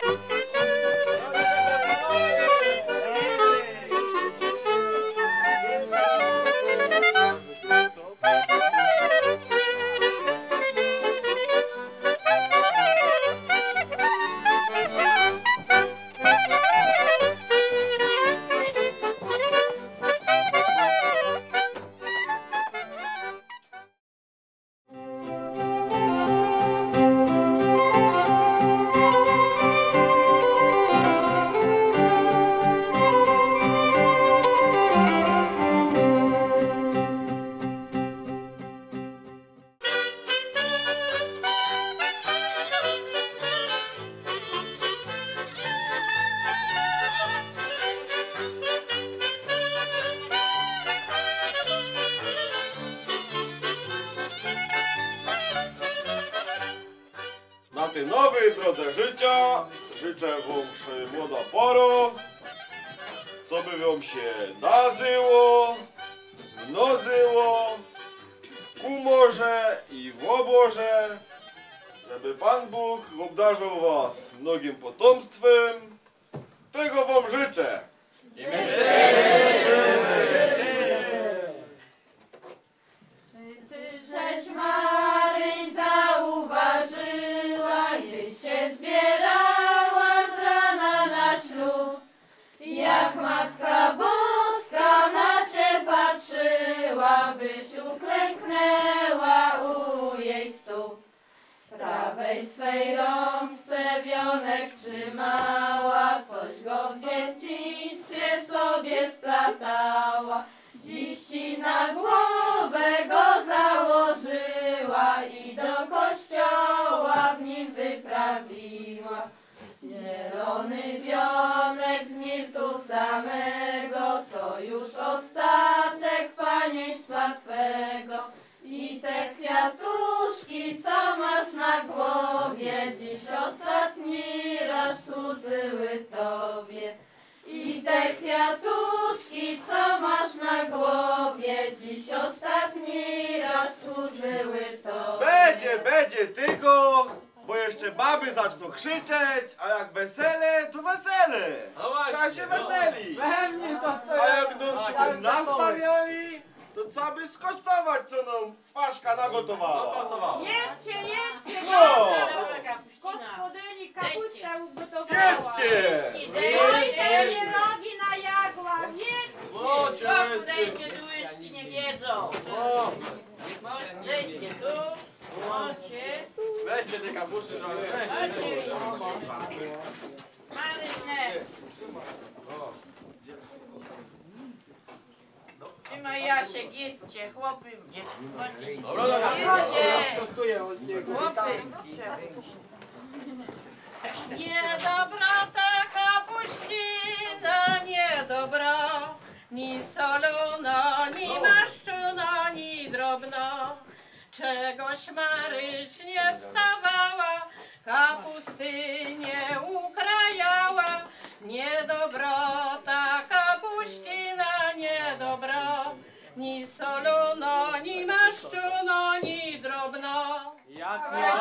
tej nowej drodze życia życzę wam młoda poro, co by wam się nazyło, mnozyło, w kumorze i w oborze, żeby Pan Bóg obdarzył was mnogim potomstwem. Tego wam życzę. Żeś Maryś zauważyła, gdyś się zbierała z rana na ślub, jak Matka Boska na cię patrzyła, byś uklęknęła u jej stóp. Prawej swej rączce wionek trzymała, coś go w dzieciństwie sobie splatała. Dziś ci na głowę go założyła i do kościoła w nim wyprawiła. Zielony wionek z mirtu samego, to już ostatek panieństwa twego. I te kwiatuszki, co masz na głowie, dziś ostatni raz służyły tobie. I te kwiatuszki, co masz na głowie, dziś ostatni raz służyły tobie. Będzie tylko, bo jeszcze baby zaczną krzyczeć, a jak wesele, to wesele. Trzeba się weseli. A jak nam nastawiali, to trzeba by skosztować, co nam Swaszka nagotowała. Jedźcie, No. Gospodyni kapustę ugotowała. Jedźcie! Oj, te pierogi na jagła, jedźcie. Zejdźcie tu, jeśli nie wiedzą. Zejdźcie tu, chodźcie. Weźcie te kapusty, że Marynę. Ty ma Jasiek, jedźcie, chłopy. Chodźcie. kosztuje od niego. Chłopy. Niedobra ta kapuścina, niedobra, ni solona, ni maszczona, ni drobna. Czegoś Maryś nie wstawała, kapusty nie ukrajała. Niedobra ta kapuścina, niedobra, ni solona, ni maszczona, ni drobna. Jak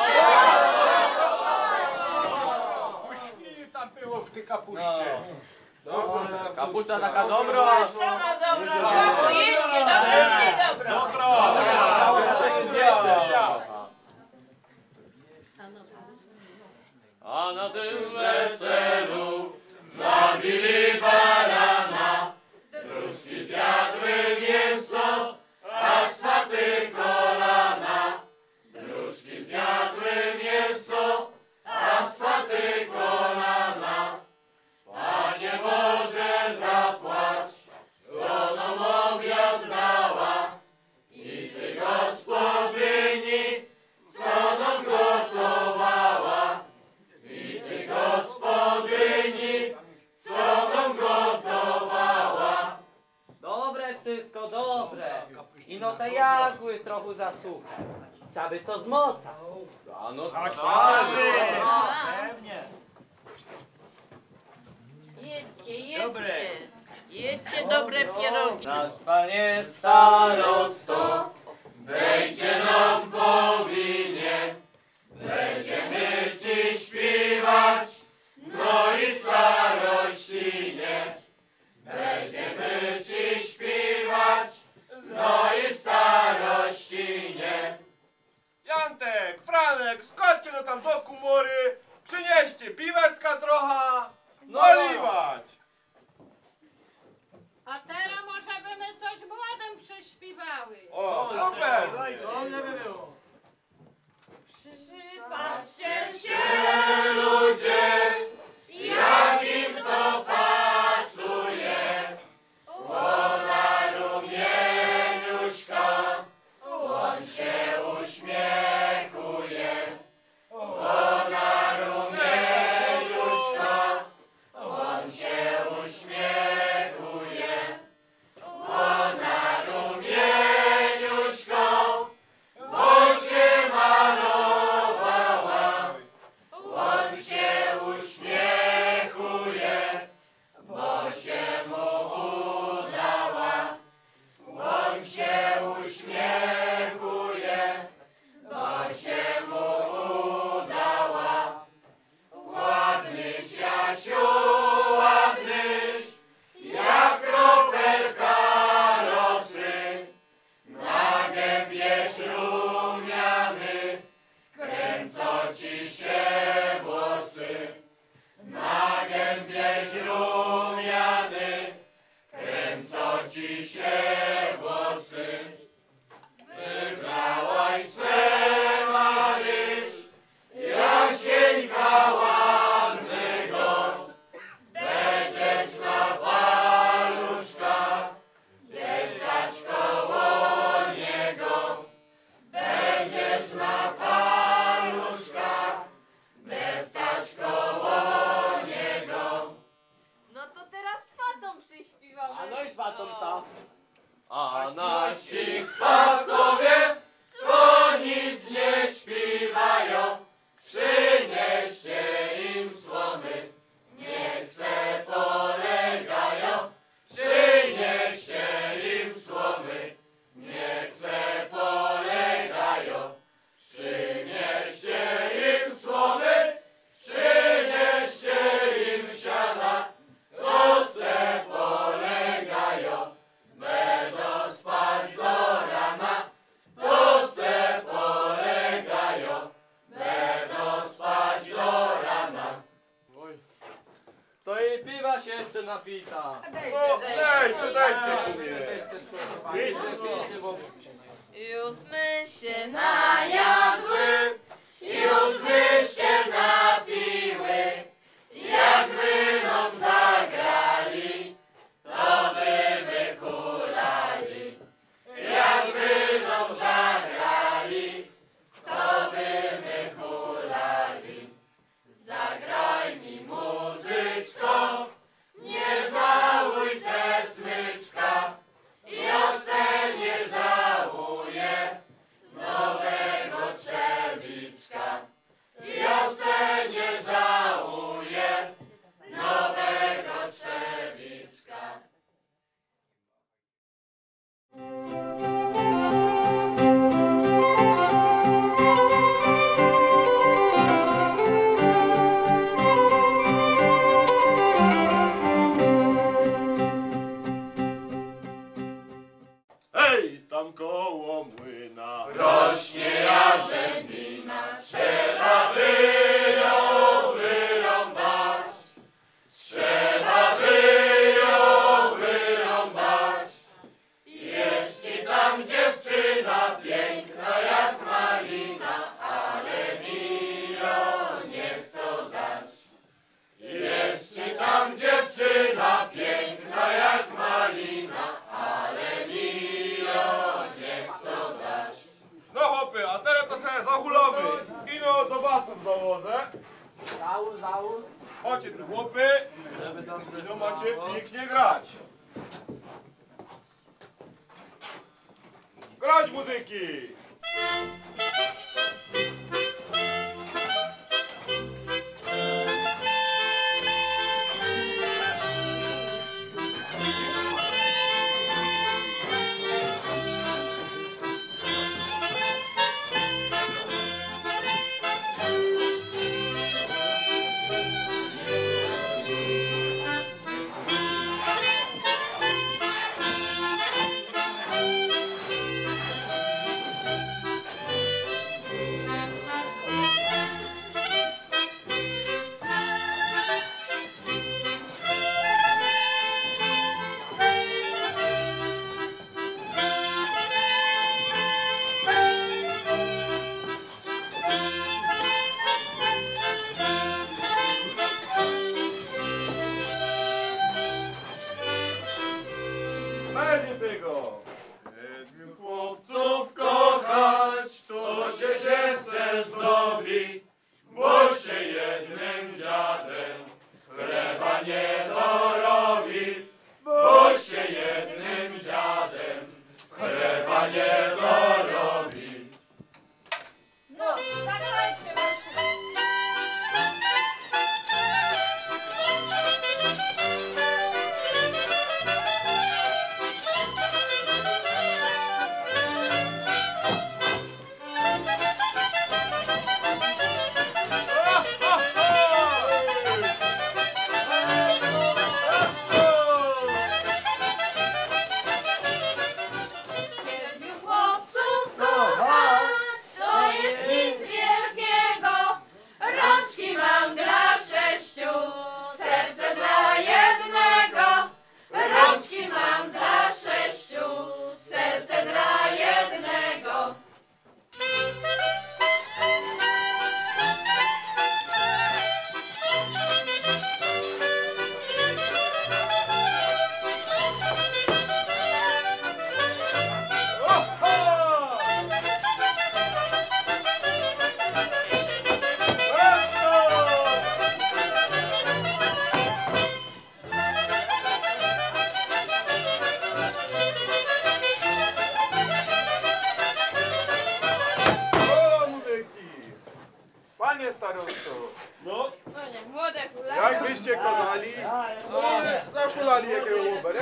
Uśmiech tam było w tej kapuście. Kapusta taka dobra. Maszczona dobra, jedźcie, dobra, nie dobra. A na tym weselu zabili barana, dróżki zjadły mięso, a swaty kolana. Dróżki zjadły mięso, a swaty kolana. Panie Boże, zapłać, co nam obiad dała. I Ty, Gospodyni, co nam gotowała. I Ty, Gospodyni, co nam gotowała. Dobre wszystko, dobre. Ino te jagły trochę za suche. Cały to zmoca. A no Pewnie. Jedźcie. Jedźcie dobre pierogi. Nasz Panie starosto, Będzie nam powinie, będziemy Ci śpiewać, no i starościnie. Będziemy Ci śpiewać, no i starościnie. Jantek, Franek, skoczcie no tam do komory, przynieście piwecka trochę, naliwać. A teraz może by my coś młodym prześpiewały. ci się włosy, wybrałaś se Maryś, Jasieńka ładnego, będziesz na paluszkach, deptać koło niego, będziesz na paluszkach, deptać koło niego. No to teraz swatą przyśpiewamy. A no i swatą co? A nasi swatowie to nic nie śpiewają, przynieście im słomy, niech se polegają, przynieście im słomy, niech se polegają, przynieście im słomy, przynieście im siana, to se polegają. Będą spać do rana, to se polegają. Będą spać do rana. Oj. To i piwa się jeszcze napita. No, dajcie kumie. Już my się najadły, Już my się napiły, jakby nam zagrali, to by wykulali. Jakby nam zagrali, to by wykulali. Zagraj mi muzyczko, nie żałuj se smyczka, ja se nie żałuję nowego trzewiczka. Ja se nie żałuję nowego trzewiczka. Hej, tam koło młyna Rośnie jarzębina, trzeba by ją wyrąbać. Trzeba by ją wyrąbać. Jest ci tam dziewczyna piękna jak malina, ale mi ją nie chcą dać. Jest ci tam dziewczyna piękna jak malina, ale mi ją nie chcą dać. No chłopy, a teraz to sobie zahulowy. Ino do basów założę. Załóż. Chodźcie tu chłopy. Ino macie pięknie grać. Grać muzyki. Będzie tego. Siedmiu chłopców kochać, to cię dziewczę zdobi, bo się jednym dziadem chleba nie dorobi, bo się jednym dziadem chleba nie dorobi. No, zagrajcie. Thank you.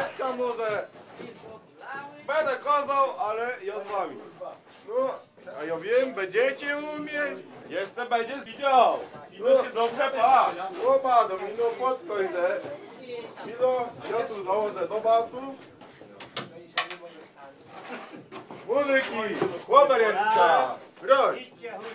dziecka może będę kazał, ale ja z wami. No, a ja wiem, będziecie umieć. Jeszcze będziesz widział. Ino się dobrze patrz. Opa, do mino podskojdę. Mino, ja tu założę do basu. Muzyki, chłoperecka, groź.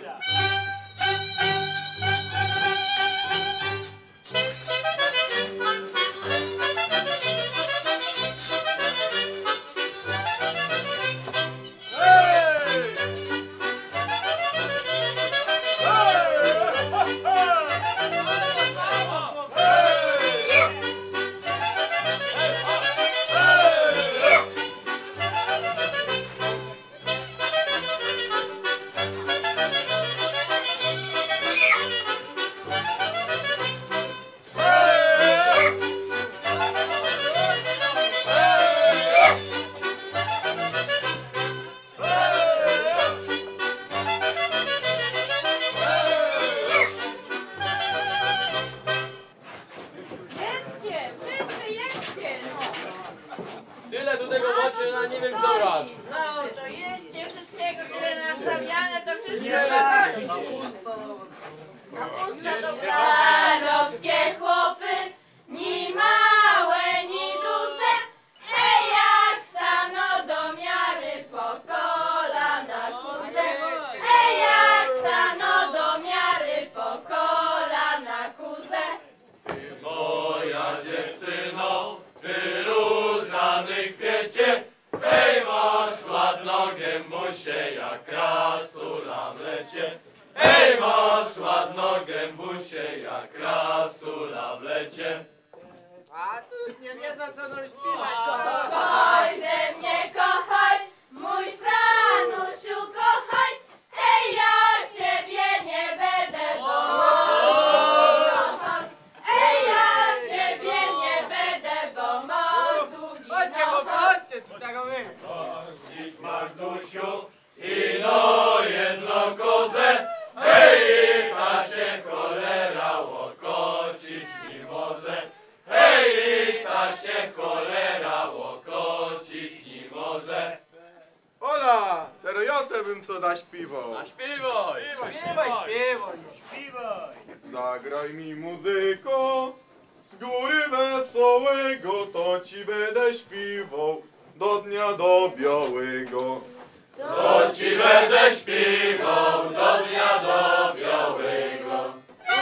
Tyle do tego macie, ja nie wiem co brać. No to jedźcie wszystkiego, tyle nastawiane, to wszystko kapusta to Starowskie chłopy, ni małe, ni duże, hej jak staną do miary po kolana kurze, hej jak staną do miary po kolana kurze. Moja dziewczyno, ty różany kwiecie, hej masz ładną gębusie, jak krasula w lecie. Hej masz ładną gębusie, jak krasula w lecie. A tu nie wiedzą co nam śpiewać. Kochaj ze mnie, kochaj, mój Franusiu, kochaj, hej ja ciebie nie będę, bo kocham. Hej ja ciebie nie będę, bo masz długi Chodźcie, bo chodźcie, tu tego my. Idź Magdusiu, ino jedno kozę, hej ta się cholera łokocić mi może. Hej ta się cholera łokocić mi może. Ola, teraz ja se bym co zaśpiewał. Śpiewaj! Śpiewaj. Zagraj mi muzyko, z góry wesołego, to ci będę śpiewał do dnia do białego. To ci będę śpiewał do dnia do białego.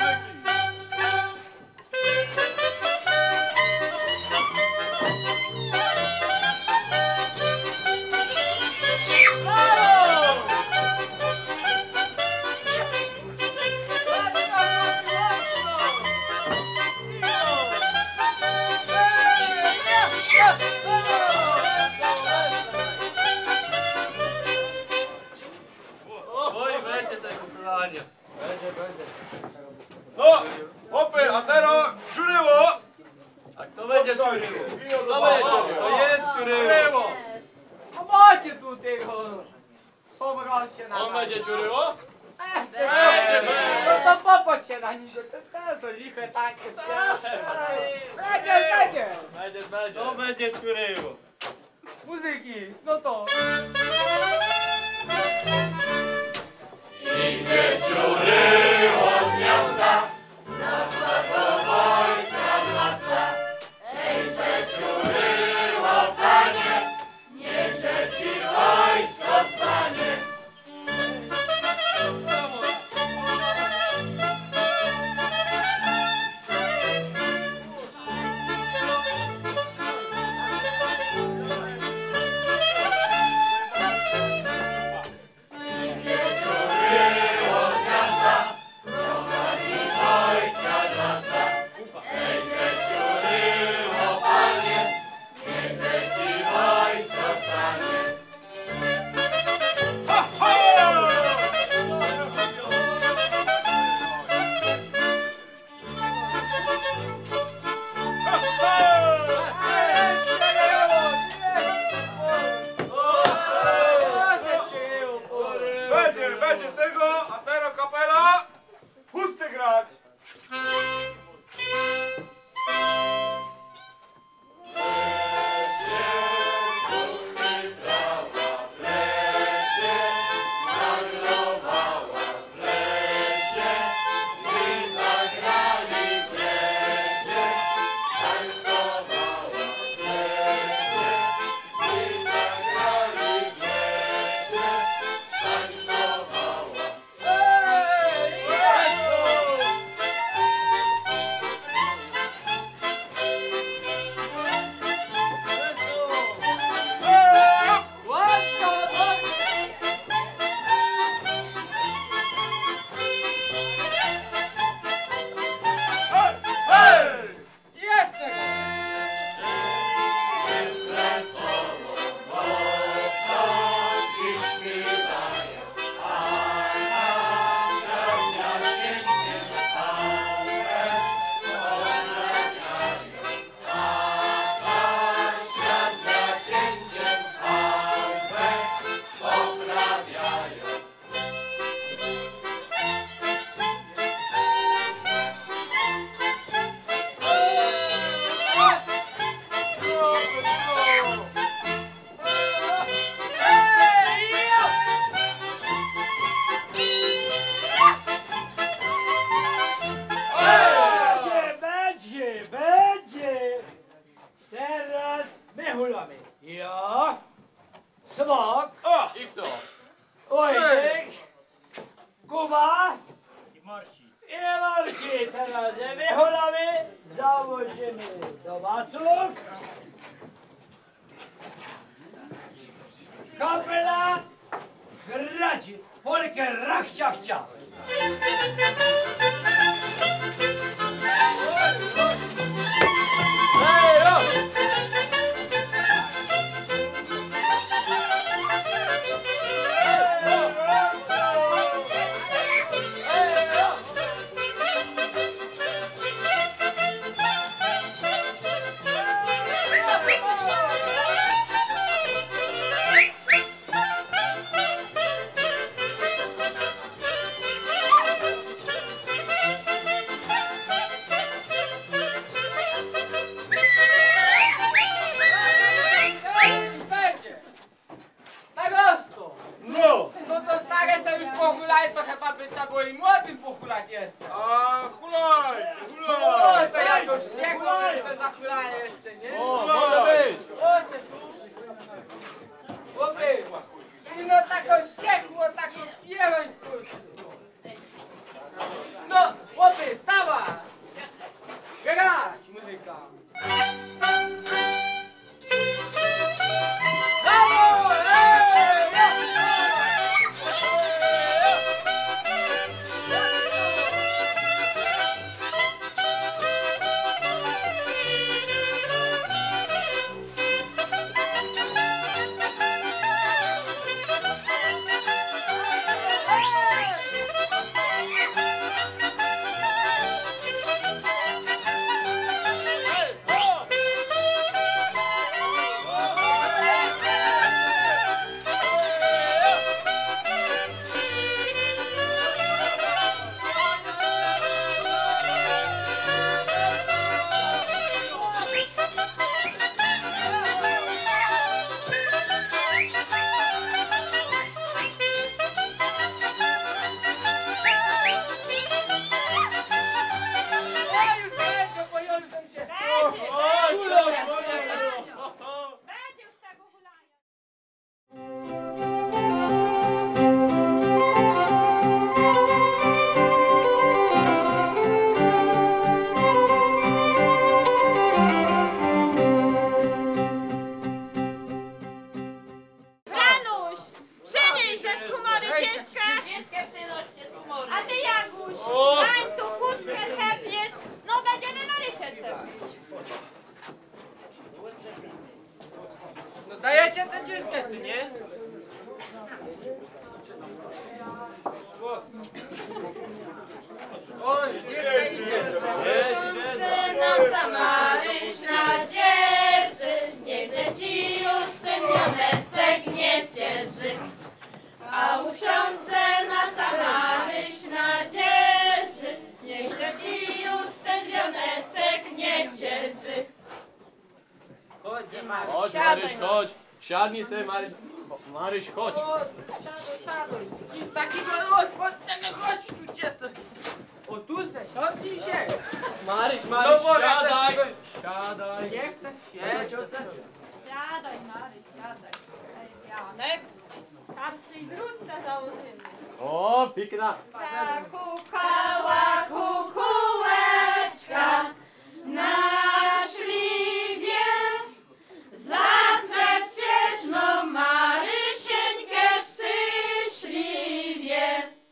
Oj, będzie tego plania. Będzie. No, hopy, a teraz dziuryło. A kto będzie ciuryło? Kto będzie ciuryło? To jest ciuryło. A macie tu tego. Pomroź się na On będzie ciuryło? No to popatrz się na niego, to są liche takie. Będzie. Będzie. To będzie ciuryło. Muzyki, no to. Idzie ciuryło z miasta, na szlaku wojska miasta. Ejże ciuryło, panie, niechże ci wojsko stanie. mamy? Ja, Smok, I kto? Wojtek, Kuba i Marcin. Teraz wychylamy, zawodzimy do maców. Kapela Gradzi, Polkę Rachcia chciał. Starosto! No! No to stare se już pochulają, to chyba by trzeba było i młodym pochulać jeszcze. A hulajcie, O, hulajcie! to jak to wściekło, to se zachulają jeszcze, nie? O, może być! Chodźcie tu. Chłopy, i no tako wściekło, tako pierońsku. No, chłopy, stawa! Grać, muzyka! Brawo! Franuś, przynieś ze skumory dziecka. A ty Jaguś, daj tu chustkę cepiec. No będziemy Marysię cepić. No dajecie te dzieckę, czy nie? Oj, dziecka idzie. Ksiądze nosa Maryśna dziesy, niech ci już spełnione gnieciezy. A u ksiądze nosa Maryśna dziesy, niech ci już spełnione gnieciezy. Chodź, Chodź Maryś, chodź! Siadnij sobie Maryś. Maryś, chodź! Siadaj. I taki chodź, chodź tu dziecko. O tu se, siadnij się. Maryś, No Maryś, bo siadaj! tak- Siadaj! Nie chcę siedzieć. Siadaj Maryś, siadaj. Ej, Janek, starszy i drusta założymy. O, pikna! Zakukała Kukułeczka na śliwie, zacepcieć no Marysieńkę szczęśliwie.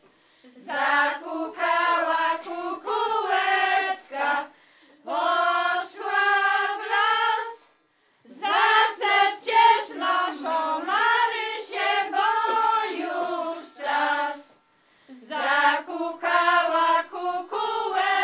Zakukała kukułeczka, poszła w las, zacepcieć noszą Marysię, bo już czas. Zakukała kukułeczka.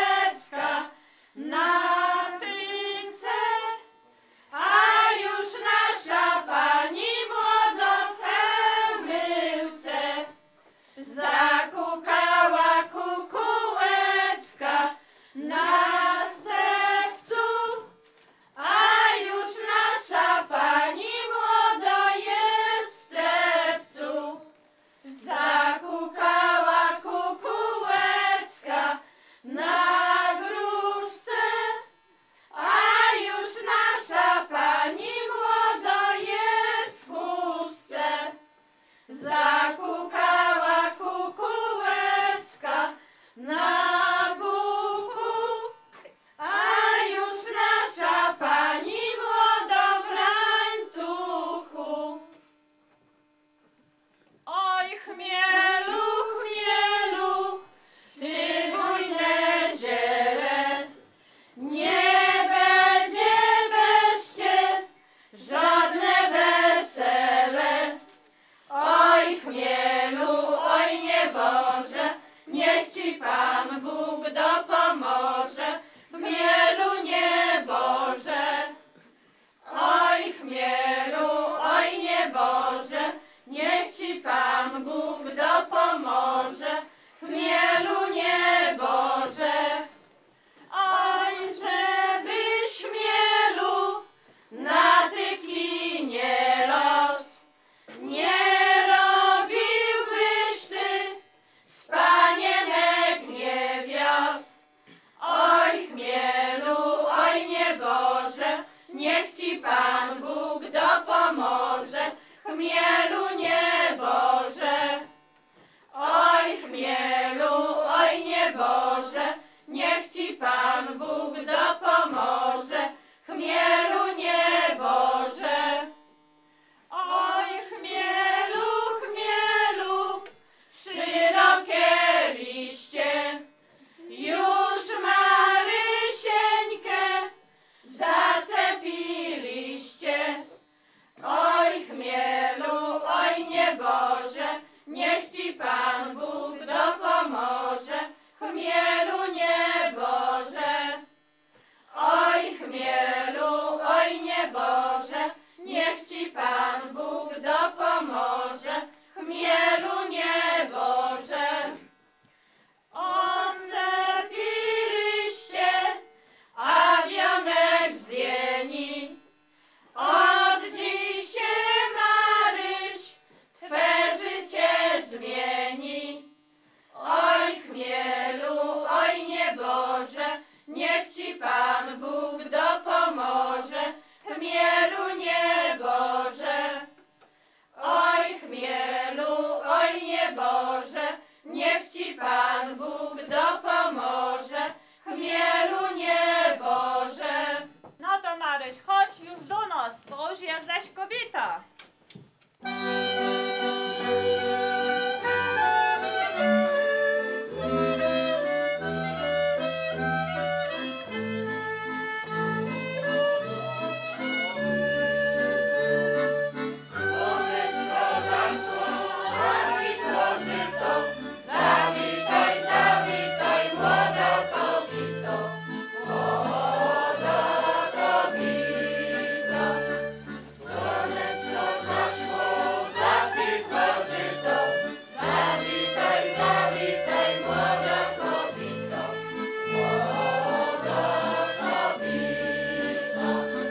chmielu nieboże. Oj, żeby chmielu na ty klinie los, nie robiłbyś ty z panienek niewiast. Oj, chmielu, oj nieboże, niech ci Pan Bóg dopomoże. Chmielu nieboże. Oj, chmielu, oj nieboże, niech ci Pan Bóg dopomoże. Chmielu nieboże. Oj, chmielu, chmielu, szerokie liście, już Marysieńkę zacepiliście. Oj, chmielu, oj nieboże, niech ci Pan Bóg dopomoże. Chmielu nieboże. Oj, chmielu, oj nieboże, niech ci Pan Bóg dopomoże. Chmielu nieboże. Odcepiliście, a wionek zdjęli. Od dziś się Maryś twe życie zmieni. Oj, chmielu, oj nieboże, niech ci Pan Bóg dopomoże. Chmielu nieboże. Oj, chmielu, oj nieboże, niech ci Pan Bóg dopomoże. Chmielu nieboże. No to Maryś, chodź już do nas, to już jesteś kobieta. Zawitaj, zawitaj, młoda kobito, młoda kobito. Słoneczno zaszło, zakwitło żyto. Zawitaj, zawitaj, młoda kobito, młoda kobito.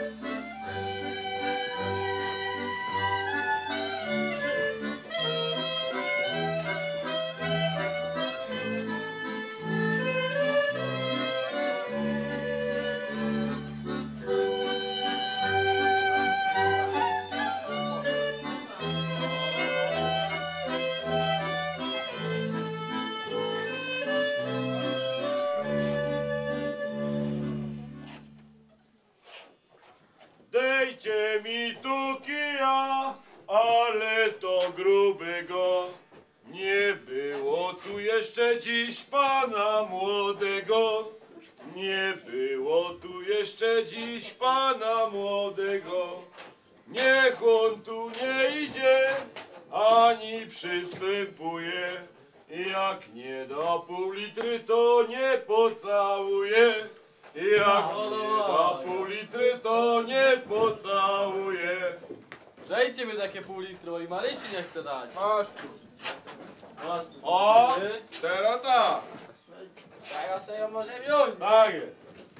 Dejcie mi tu kija, ale to grubego. Nie było tu jeszcze dziś pana młodego. Nie było tu jeszcze dziś pana młodego. Niech on tu nie idzie, ani przystępuje. Jak nie da pół litry, to nie pocałuje. Jak nie da pół litry, to nie pocałuje. Dajcie mi takie pół litru i Marysi nie chce dać. Masz tu. Masz tu. O, teraz tak. Teraz sobie ją może wziąć. Tak jest.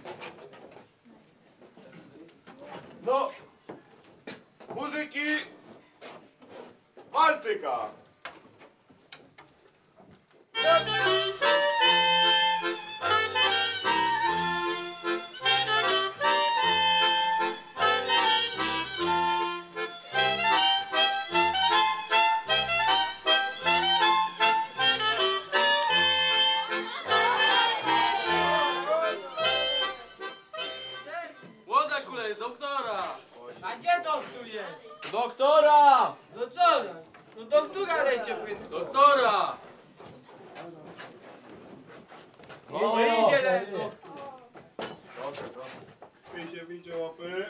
No, muzyki, walcyka. Młoda kulej, doktora! A gdzie doktor jest? Doktora! No co? No doktora lejcie płynko. Doktora! Nie idzie ledwo. Proszę, proszę. Wyjdzie łapy.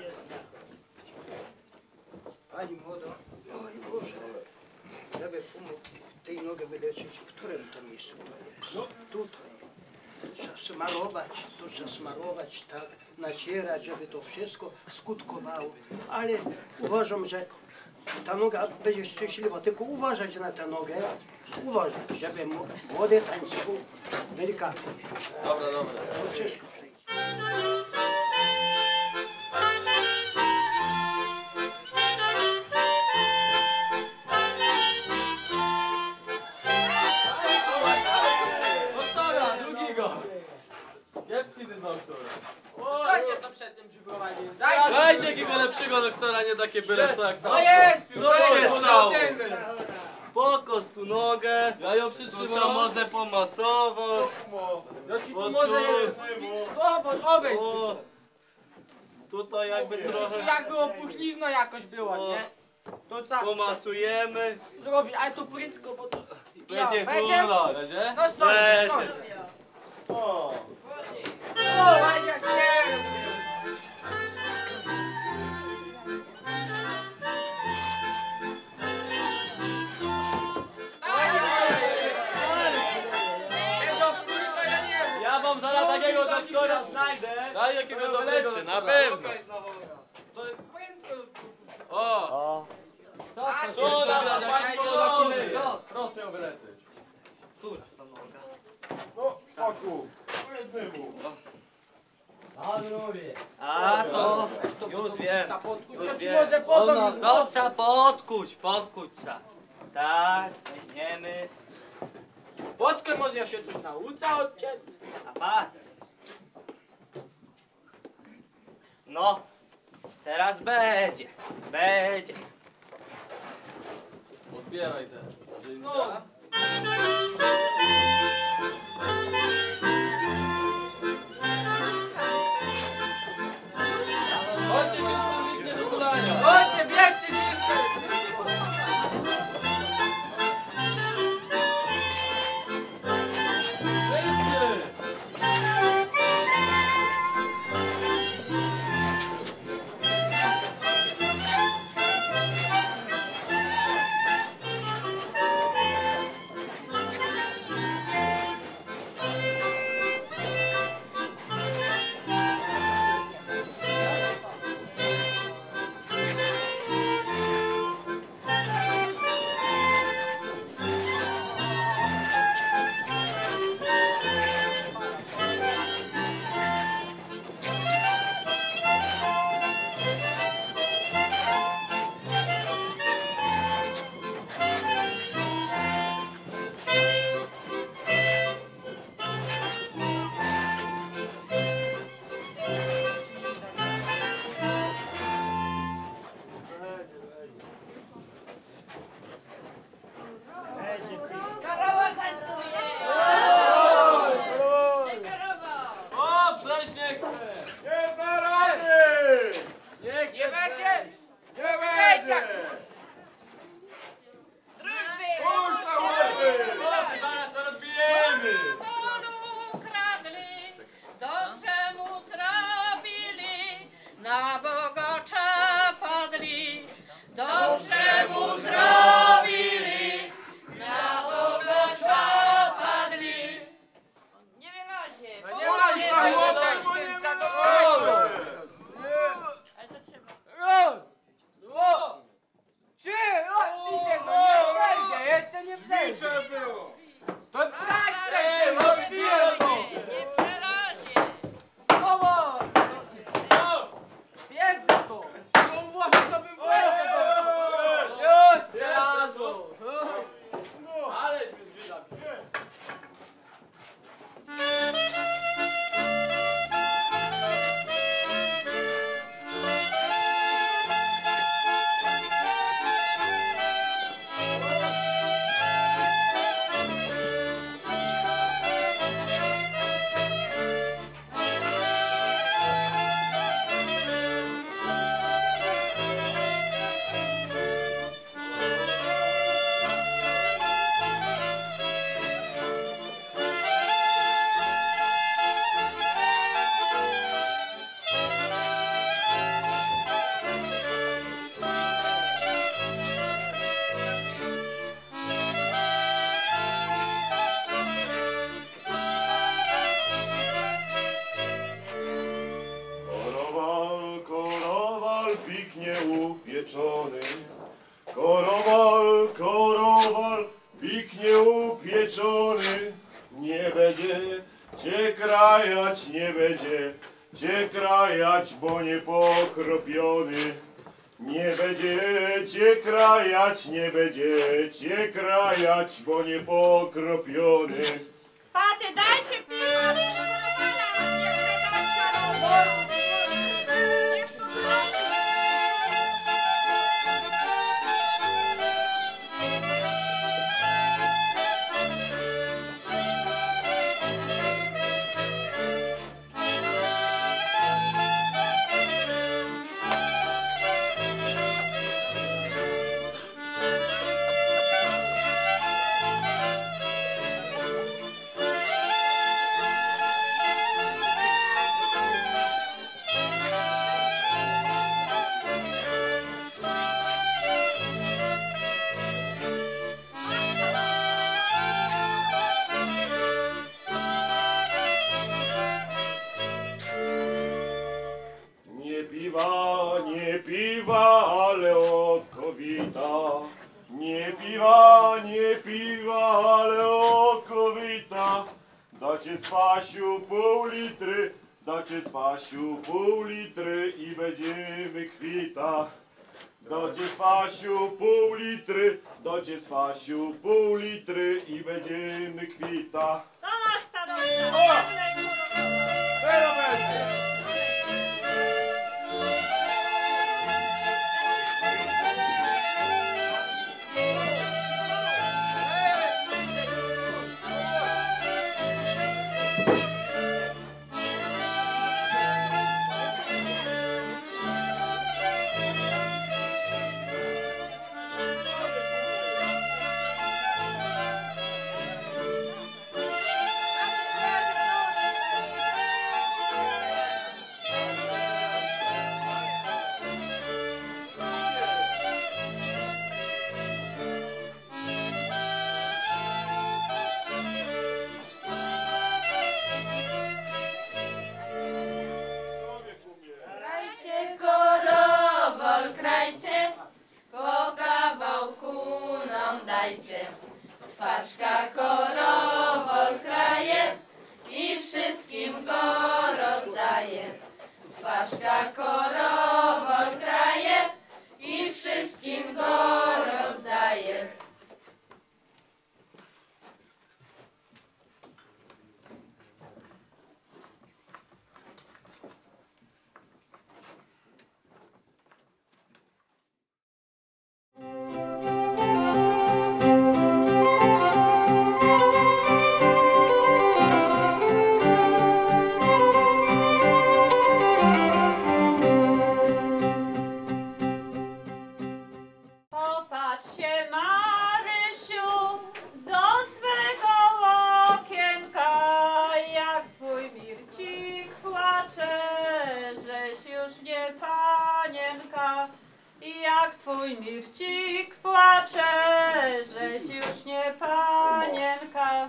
Pani młoda, oj Boże, żeby pomógł tej nogę wyleczyć, w którym to miejscu to jest? No tutaj. To trzeba smarować, tak, nacierać, żeby to wszystko skutkowało. Ale uważam, że Ta noga będzie szczęśliwa, tylko uważać na tę nogę. Uważać, żeby młody tańczył delikatnie. Dobra. To wszystko przejdzie. Doktora, drugiego! Kiepski ten doktor. Co się to przed tym przyprowadził? Dajcie jakiego lepszego doktora, nie takie byle co jak tam. No jest! Co się stało? Pokos tu nogę, ja ją przytrzymam, może pomasować. No ci tu może jest... Zobacz, obejść. Tutaj jakby trochę Jak było puchlizna jakoś była, nie? To co? pomasujemy. Zrobi, ale to prędko, bo to... Będzie będzie? hulać. Będzie? No stoi, stoi. O, O, Łaziak, nie! Ja wam zaraz takiego doktora znajdę. Daj jakiego dobrego, na pewno. O! Co To na zapadnie co? Proszę ją wyleczyć. no, soku, po jednemu. A to już wiem. Już wiem. To trzeba podkuć trzeba. Tak, weźmiemy. Podkę może się coś nauca od ciebie. A patrz. No, teraz będzie. Odbieraj te. No. Chodźcie się z do kulania. Chodźcie, bierzcie dziecko. O, przejść nie chcę. Nie da rady! Nie będzie! Nie będzie! Puść na łapy! Chłopcy, zaraz to rozbijemy. Ukradli, dobrze mu zrobili, na bogacza padli. Dobrze mu zrobili, na bogacza padli. Nie wylazie. Nie ma Puść na łapy, bo nie wylazy! Ale to trzeba. Idzie, no nie przejdzie, jeszcze nie przejdzie. To plastrek, odbiję to. Nie przelazie. Koło! Jest za to! No uważaj, co bym powiedział! Już, teraz! Aleś mnie zwiedam. Korowal piknie upieczony, Korowal, korowal, piknie upieczony, nie będzie cię krajać, nie będzie cię krajać, bo nie pokropiony. Nie będzie cię krajać, nie będzie cię krajać, bo nie pokropiony. Spaty, dajcie piwo, nie skurowala, nie chcę dać chorobą. Niech to trafi. Nie piwa, ale okowita. Nie piwa, ale okowita. Dacie Spasiu pół litry, dacie Spasiu pół litry i będziemy kwita. Dacie Spasiu pół litry, dacie Spasiu pół litry i będziemy kwita. To masz starosta. Teraz będzie. Krajcie korowol, krajcie, po kawałku nam dajcie. Swaszka korowol kraje i wszystkim go rozdaje. Swaszka korowol kraje i wszystkim go rozdaje. Popatrzcie, Marysiu, do swego okienka, jak twój Mircik płacze, żeś już nie panienka. Jak twój Mircik płacze, żeś już nie panienka.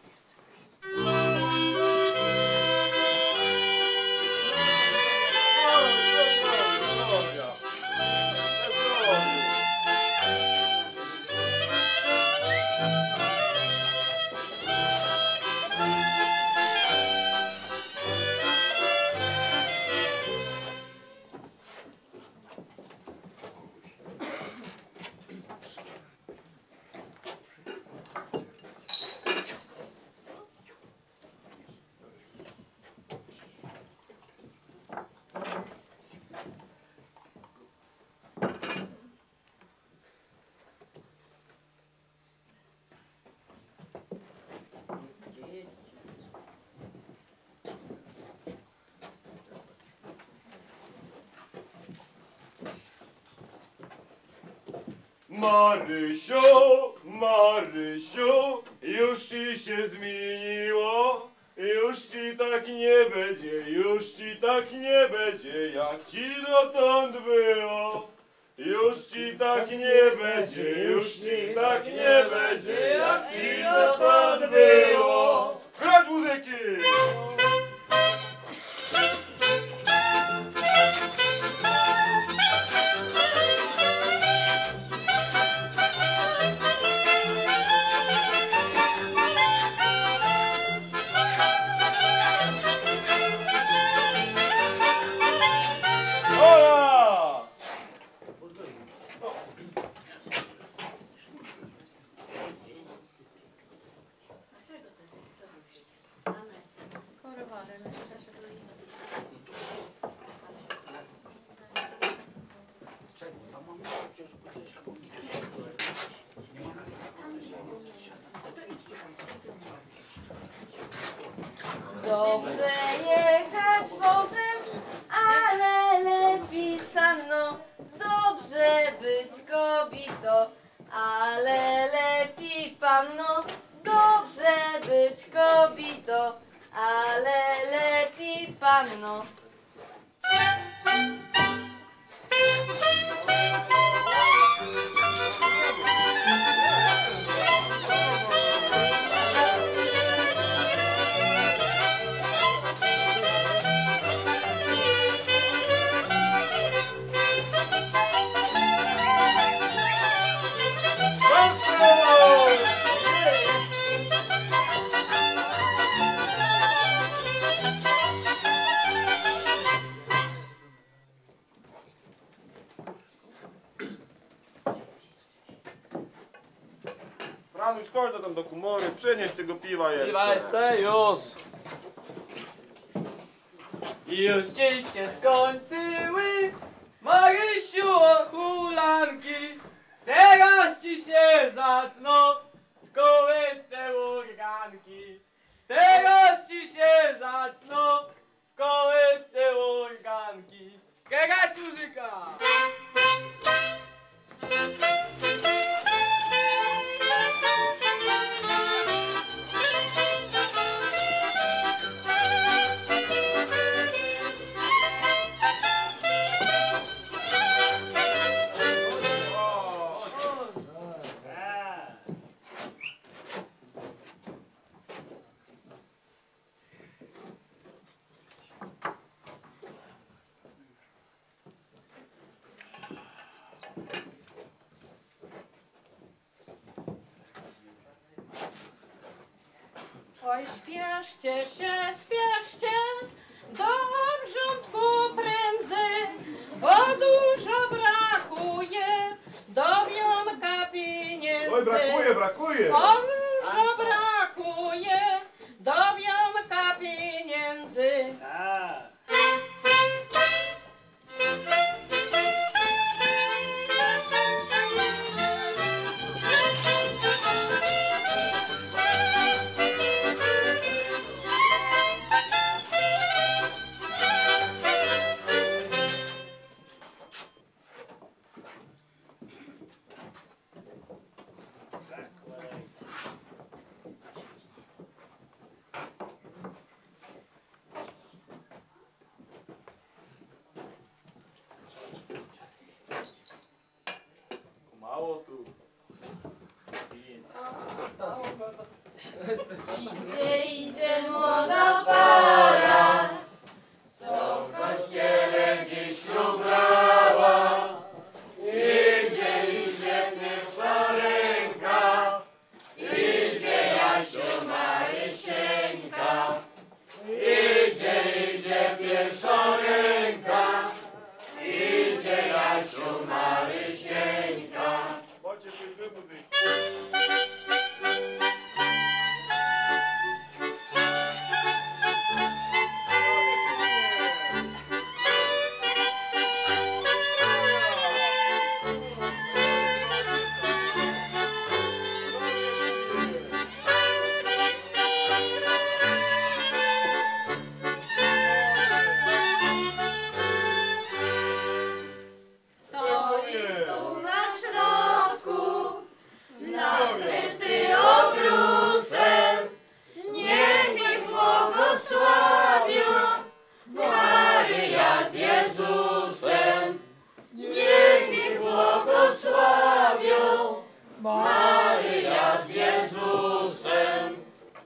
Marysiu, Marysiu, już ci się zmieniło, już ci tak nie będzie, już ci tak nie będzie, jak ci dotąd było. Już ci tak nie będzie, już ci tak nie będzie, jak ci dotąd było. Grać muzyki! Dobrze jechać wozem, ale lepiej sanno. Dobrze być kobietą, ale lepiej panno. Dobrze być kobietą, ale lepiej panno. Franuś, chodź tam do komory, przynieś tego piwa jeszcze. Piwa jeszcze, już. I już dziś się skończyły, Marysiu, hulanki. Teraz ci się zacną w kołysce urganki. Teraz ci się zacną w kołysce urganki. Teraz muzyka! Oj, spieszcie się, spieszcie, do obrządku prędzej, bo dużo brakuje do wionka pieniędzy. Oj, brakuje. Bo dużo brakuje do wionka pieniędzy. Mało tu. Idzie młoda para, co w kościele dziś ślub brała. Idzie pierwsza ręka, idzie Jasiu Marysieńka. Idzie pierwsza ręka, idzie Jasiu Marysieńka. Macie tej muzyki. Stoi stół na środku, nakryty obrusem. Niech ich błogosławią Maryja z Jezusem. Niech ich błogosławią Maryja z Jezusem.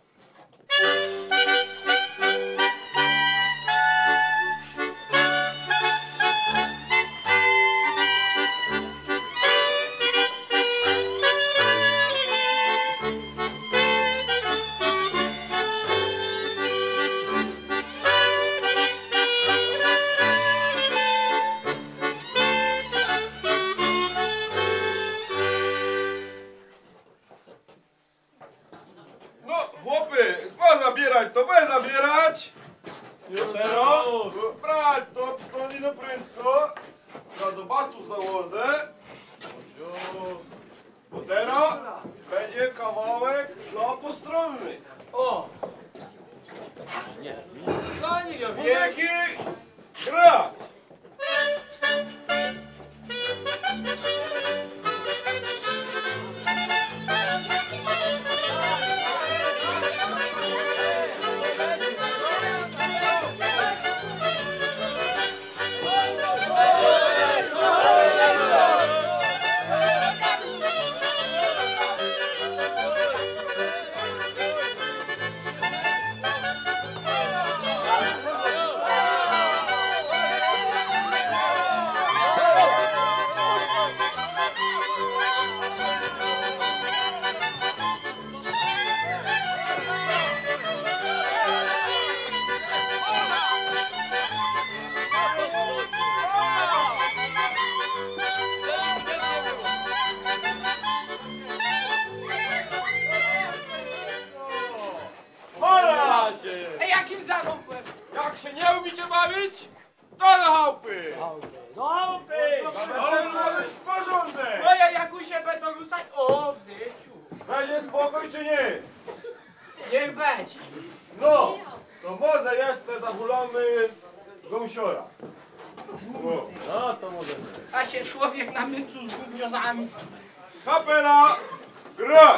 No, chłopy, ma zabierać, to bez zabierać. Teraz brać to, psoni do prędko. Ja do basu założę. Bo teraz będzie kawałek dla postronnych. O! Nie. Kochani, ja wiem. Muzyki, grać! Hola! A jakim zagłupem? Jak się nie umiecie bawić, to na chałupy! Chałupy! Ale ma być porządek! No ja jak u siebie to rusać? O, w życiu. Będzie spokój czy nie? Niech będzie. No, to może jeszcze zachulamy gąsiora. O. No to może. A się człowiek na mycu z gówniozami. Kapela, grać!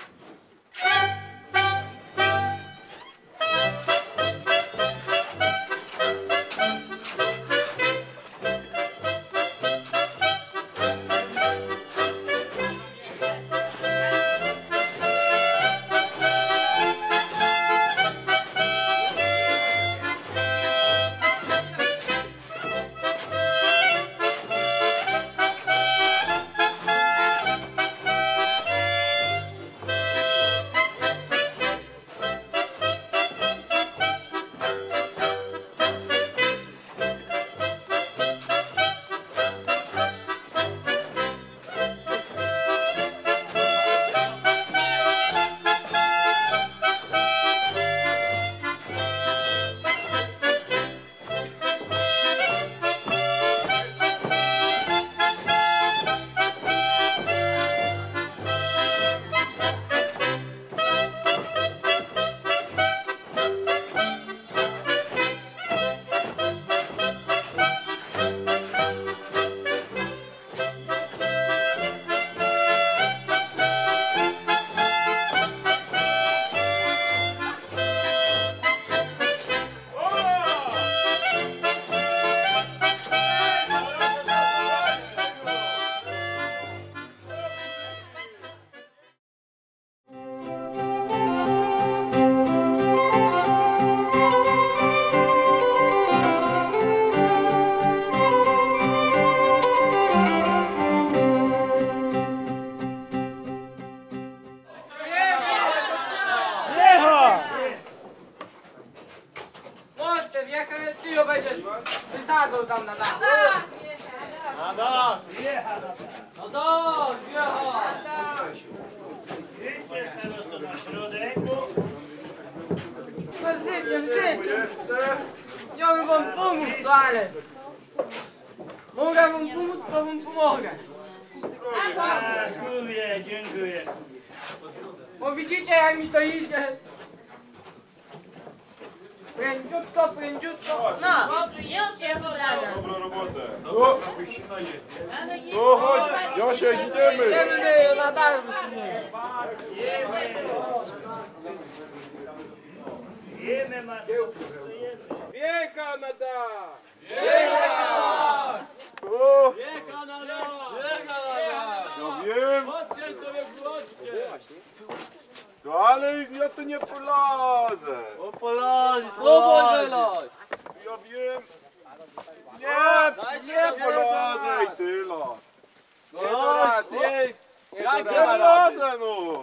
Monster, jaka ty ją będziesz wysadzał tam na dach. Na dach! No do, wjechał. Idźcie starosto na środek. No życie. Ja bym wam pomógł, co ale. Mogę wam pomóc, to wam pomogę. Dziękuję, dziękuję. Bo widzicie jak mi to idzie. Prędziutko, prędziutko. No, już jest ubrana. Dobra robotę. O, chodź, Josia, idziemy! Idziemy na dach. Jemy, Mateusz, Wieka na dach. O, Wieka na dach! ja wiem, Chodźcie sobie, chodźcie! to ale ja tu nie polazę. O Polacy! Ja wiem. Nie polazę i tyle. Jak Nie polazę, no.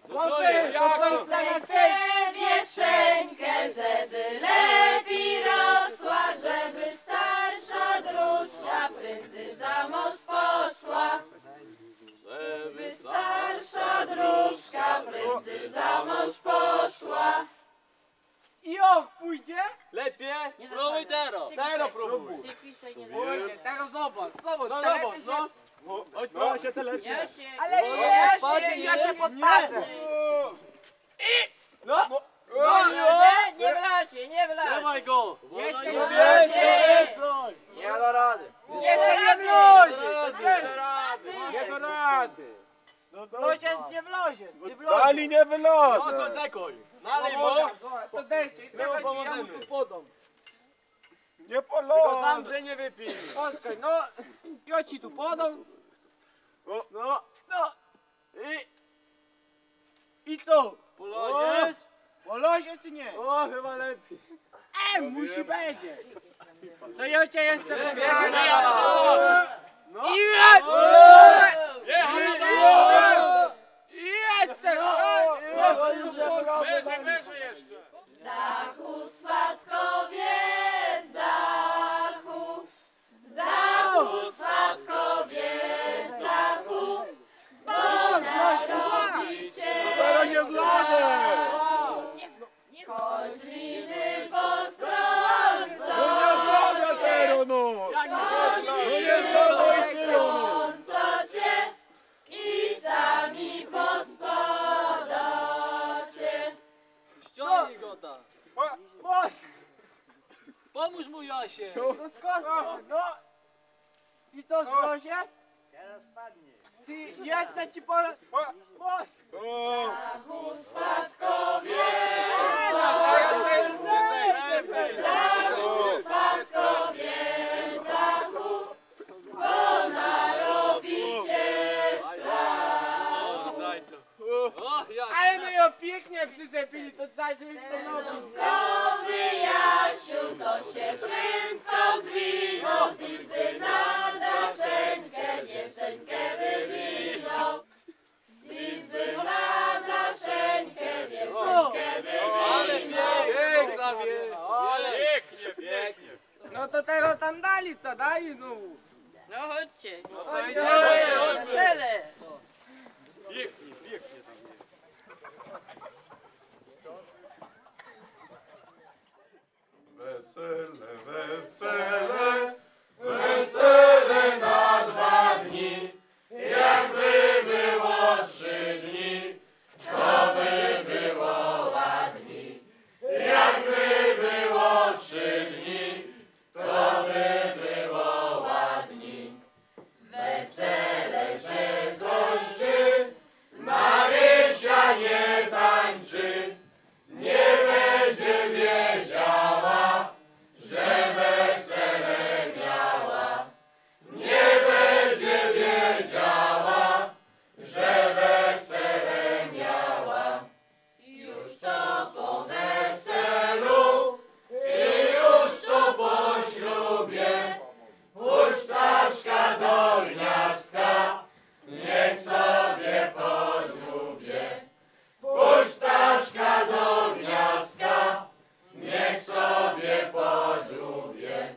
Chcę wieszeńkę, żeby lepiej rosła, żeby starsza drużka prędzej za mąż posła. Żeby starsza drużka prędzej za mąż poszła. I o, pójdzie? Lepiej? Próbuj teraz! Teraz próbuj! Pójdzie, teraz zobacz. No zobacz, no! Oj, no się tyle. Ale nie, ja cię podsadzę. No. Nie wlasie, nie wlasie. Trzymaj go! Jestem Nie w losie. Nie da rady! Jestem w losie. Nie do rady. Loś jest nie w losie. Ty w losie. Dali nie wylos. No to czekaj! Nalej mu! To dejcie. My mu pomożemy! Nie Tylko polos. sam, że nie wypij! Poczekaj, no. Ja ci tu podam. No! I co? Polodziesz? Po losie czy nie? O, chyba lepiej! Musi będzie. To ja cię jeszcze Nie, pobiegam. nie, No. nie. I jestem. Wyżej jeszcze. Z dachu swatkowie, z dachu, swatkowie, z dachu, bo narobicie Teraz nie zlazę. koźliny postrącą. No nie zlazę teraz, no. No nie zlazę i tyle, no. Postrącacie i sami pospadacie. Ściągnij go tam! Pomóż mu Jasie! No skąd? No. I co, zgroź jest? Teraz padnie. Ty jesteś ci po... Dachu swatkowie, swatkowie, dachu, bo narobicie strachu. O, jak! Ale my ją pięknie przyczepili, to trzeba się jeszcze nowy. Nowy Jasiu, to się prędko zwinął, z izby na daszenkę, wieszenkę wywinął. Z izby na daszenkę, wieszenkę Ale wywinął. piękna wieś! Pięknie, pięknie. No to tego tam dali, co dali znowu? No chodźcie. Chodźcie, Wesele. Pięknie, pięknie tam jest. Wesele, wesele, wesele na 2 dni. Jakby było 3 dni, to by było ładni. Jakby było 3 dni, to by było ładni. Wesele się Kończy, Marysia nie tańczy, nie będzie wiedziała, że wesele miała. Nie będzie wiedziała, że wesele miała. już to po Weselu i już to po ślubie, puść Staszka do gniazdka, niech sobie podrubie. Puść Staszka do gniazdka, niech sobie podrubie.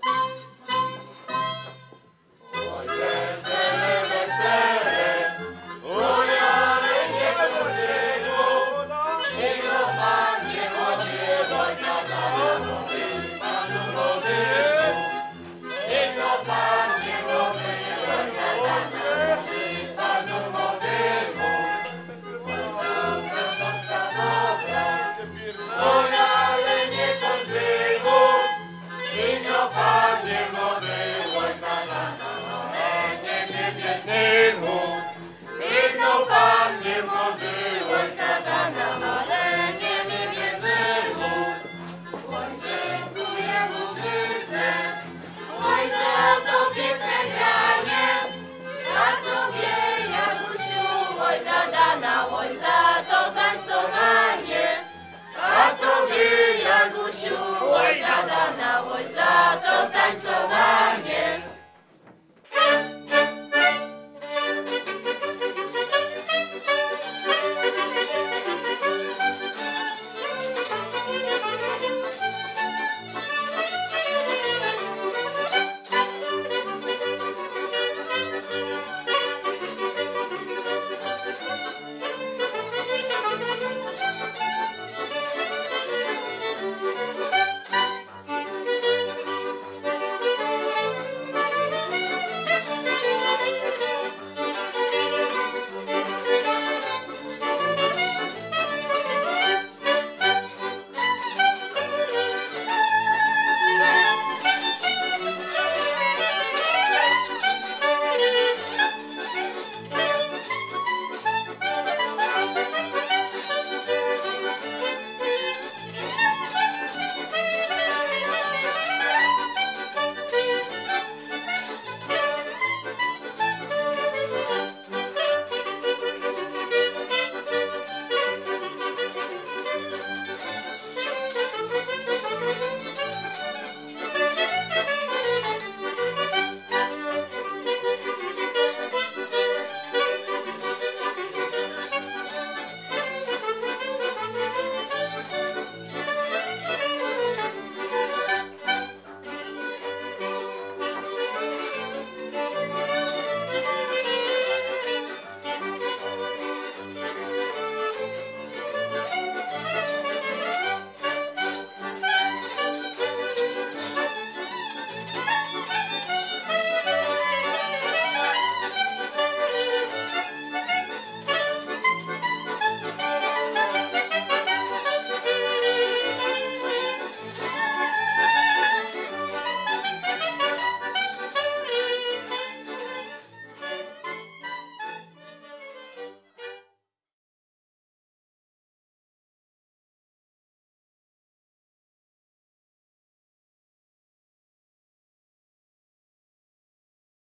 Oj, wesele, wesele, oj, ale nie podrygu, niech no Pan nie podrywaj na zawodowy Panu Rodyku. Niech no Pan nie podrywaj na zawodowy Panu Rodyku. Oj, ale nie podrygu, niech no Pan nie podrywaj na nie biednemu. Niech no Pan nie podrywaj ale nie biednemu. Oj, dziękuję muzyce, oj za to piękne granie, a tobie Jagusiu, oj gadana, oj za to tańcowanie, a tobie Jagusiu, oj gadana, oj za to tańcowanie.